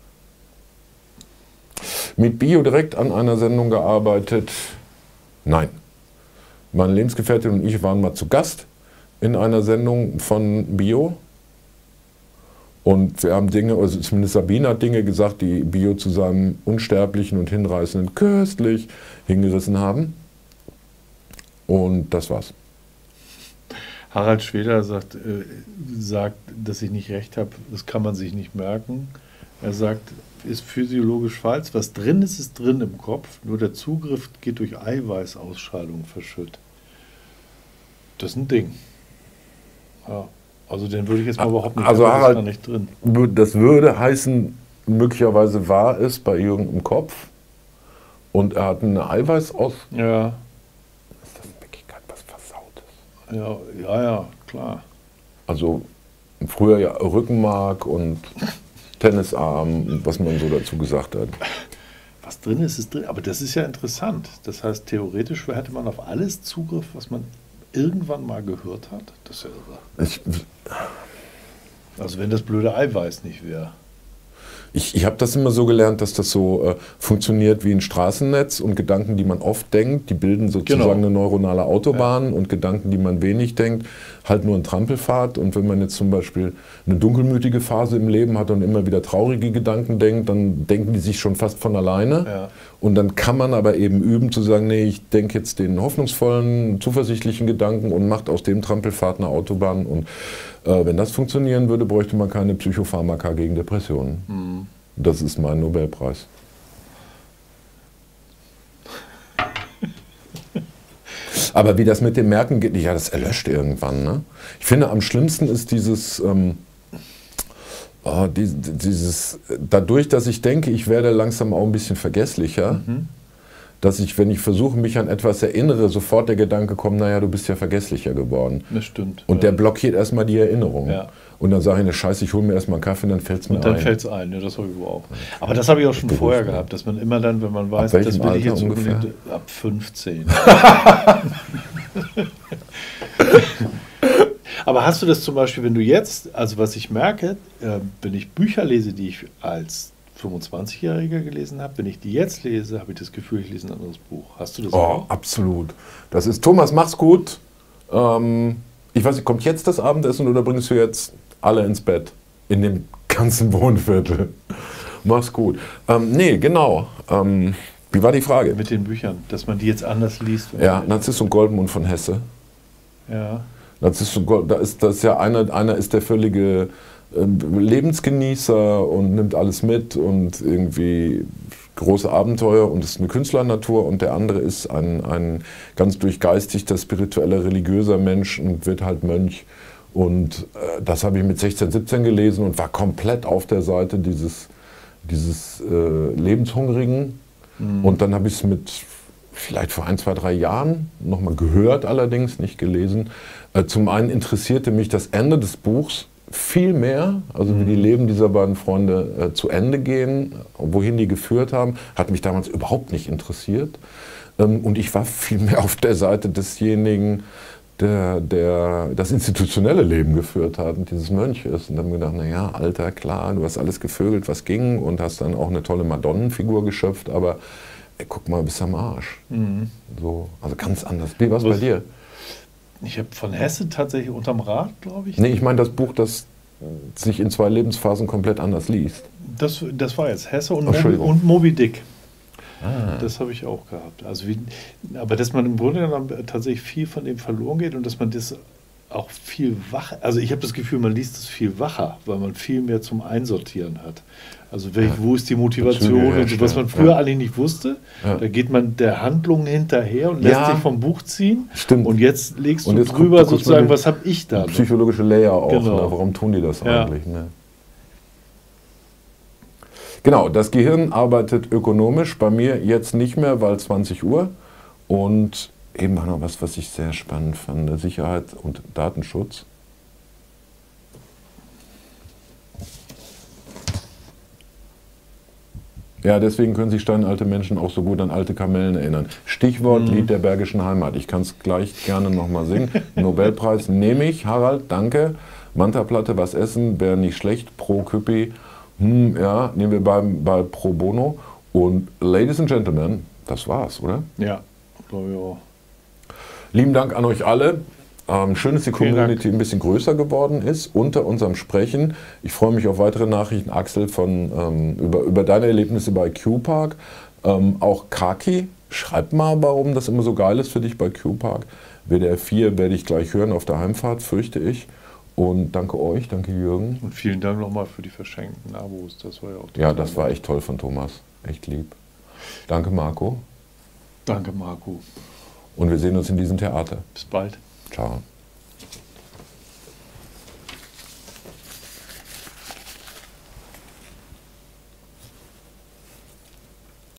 Mit Bio direkt an einer Sendung gearbeitet. Nein. Meine Lebensgefährtin und ich waren mal zu Gast in einer Sendung von Bio. Und wir haben Dinge, also zumindest Sabine hat Dinge gesagt, die Bio zu seinem unsterblichen und hinreißenden köstlich hingerissen haben. Und das war's. Harald Schweder sagt, äh, sagt, dass ich nicht recht habe, das kann man sich nicht merken. Er sagt, ist physiologisch falsch. Was drin ist, ist drin im Kopf. Nur der Zugriff geht durch Eiweißausscheidung verschütt. Das ist ein Ding. Ja, also den würde ich jetzt mal überhaupt nicht. Also haben, Harald, das nicht drin. Das würde heißen, möglicherweise war es bei Jürgen im Kopf und er hat eine Eiweißaus... Ja. Ist das in Wirklichkeit was Versautes? Ja, ja, ja, klar. Also früher ja Rückenmark und Tennisarm, was man so dazu gesagt hat. Was drin ist, ist drin. Aber das ist ja interessant. Das heißt, theoretisch hätte man auf alles Zugriff, was man irgendwann mal gehört hat. Das ist ja irre. Ich, Also wenn das blöde Eiweiß nicht wäre. ich, ich habe das immer so gelernt, dass das so äh, funktioniert wie ein Straßennetz und Gedanken, die man oft denkt, die bilden sozusagen Genau. eine neuronale Autobahn ja. Und Gedanken, die man wenig denkt, halt nur ein Trampelpfad. Und wenn man jetzt zum Beispiel eine dunkelmütige Phase im Leben hat und immer wieder traurige Gedanken denkt, dann denken die sich schon fast von alleine. Ja. Und dann kann man aber eben üben zu sagen, nee, ich denke jetzt den hoffnungsvollen, zuversichtlichen Gedanken und macht aus dem Trampelpfad eine Autobahn. Und äh, wenn das funktionieren würde, bräuchte man keine Psychopharmaka gegen Depressionen. Mhm. Das ist mein Nobelpreis. Aber wie das mit dem Merken geht, ja, das erlöscht irgendwann. Ne? Ich finde, am schlimmsten ist dieses, ähm, oh, die, dieses, dadurch, dass ich denke, ich werde langsam auch ein bisschen vergesslicher, mhm. dass ich, wenn ich versuche, mich an etwas erinnere, sofort der Gedanke kommt, naja, du bist ja vergesslicher geworden. Das stimmt. Und ja. der blockiert erstmal die Erinnerung. Ja. Und dann sage ich, ne Scheiße, ich hole mir erstmal einen Kaffee und dann fällt es mir ein. Und dann fällt es ein, ja, das habe ich auch. Aber das habe ich auch schon vorher gehabt, dass man immer dann, wenn man weiß, das will Alter ich jetzt ungefähr? unbedingt ab fünfzehn. Aber hast du das zum Beispiel, wenn du jetzt, also was ich merke, äh, wenn ich Bücher lese, die ich als fünfundzwanzigjähriger gelesen habe. Wenn ich die jetzt lese, habe ich das Gefühl, ich lese ein anderes Buch. Hast du das Oh, auch? absolut. Das ist, Thomas, mach's gut. Ähm, ich weiß nicht, kommt jetzt das Abendessen oder bringst du jetzt alle ins Bett? In dem ganzen Wohnviertel. Mach's gut. Ähm, nee, genau. Ähm, wie war die Frage? Mit den Büchern, dass man die jetzt anders liest. Ja, Narziss und Goldmund von Hesse. Ja. Narziss und Gold, da ist das ja einer, einer ist der völlige äh, Lebensgenießer und nimmt alles mit und irgendwie große Abenteuer und ist eine Künstlernatur, und der andere ist ein, ein ganz durchgeistigter, spiritueller, religiöser Mensch und wird halt Mönch. Und äh, das habe ich mit sechzehn, siebzehn gelesen und war komplett auf der Seite dieses, dieses äh, Lebenshungrigen. Mhm. Und dann habe ich es mit vielleicht vor ein, zwei, drei Jahren nochmal gehört, allerdings nicht gelesen. Äh, zum einen interessierte mich das Ende des Buchs viel mehr, also wie die Leben dieser beiden Freunde äh, zu Ende gehen, wohin die geführt haben, hat mich damals überhaupt nicht interessiert. Ähm, und ich war viel mehr auf der Seite desjenigen, der, der das institutionelle Leben geführt hat, dieses Mönches. Und dann habe ich gedacht, naja, Alter, klar, du hast alles gevögelt, was ging, und hast dann auch eine tolle Madonnenfigur geschöpft, aber ey, guck mal, bist am Arsch. Mhm. So, also ganz anders. Wie war es bei dir? Ich habe von Hesse tatsächlich unterm Rad, glaube ich. Nee, ich meine das Buch, das sich in zwei Lebensphasen komplett anders liest. Das, das war jetzt Hesse und, Oh, Moby, und Moby Dick. Ah. Das habe ich auch gehabt. Also wie, aber dass man im Grunde genommen tatsächlich viel von dem verloren geht und dass man das auch viel wacher, also ich habe das Gefühl, man liest es viel wacher, weil man viel mehr zum Einsortieren hat. Also welch, wo ist die Motivation und so, was man früher ja. eigentlich nicht wusste. Ja. Da geht man der Handlung hinterher und lässt ja. sich vom Buch ziehen. Stimmt. Und jetzt legst und du jetzt drüber sozusagen, was habe ich da? Psychologische Layer auch. Genau. Ne? Warum tun die das ja. eigentlich? Ne? Genau, das Gehirn arbeitet ökonomisch, bei mir jetzt nicht mehr, weil zwanzig Uhr. Und eben war noch was, was ich sehr spannend fand, Sicherheit und Datenschutz. Ja, deswegen können sich steinalte Menschen auch so gut an alte Kamellen erinnern. Stichwort mhm. Lied der Bergischen Heimat. Ich kann es gleich gerne nochmal singen. Nobelpreis nehme ich, Harald, danke. Mantaplatte, was essen, wäre nicht schlecht, pro Küppi. Hm, ja, nehmen wir beim, bei Pro Bono. Und Ladies and Gentlemen, das war's, oder? Ja, glaube ich auch. Lieben Dank an euch alle. Ähm, schön, dass die Community ein bisschen größer geworden ist unter unserem Sprechen. Ich freue mich auf weitere Nachrichten, Axel, von, ähm, über, über deine Erlebnisse bei Q-Park. Ähm, auch Kaki, schreib mal, warum das immer so geil ist für dich bei Q-Park. W D R vier werde ich gleich hören auf der Heimfahrt, fürchte ich. Und danke euch, danke Jürgen. Und vielen Dank nochmal für die verschenkten Abos. Das war ja auch Ja, das war echt toll von Thomas. Echt lieb. Danke, Marco. Danke, Marco. Und wir sehen uns in diesem Theater. Bis bald. Ciao.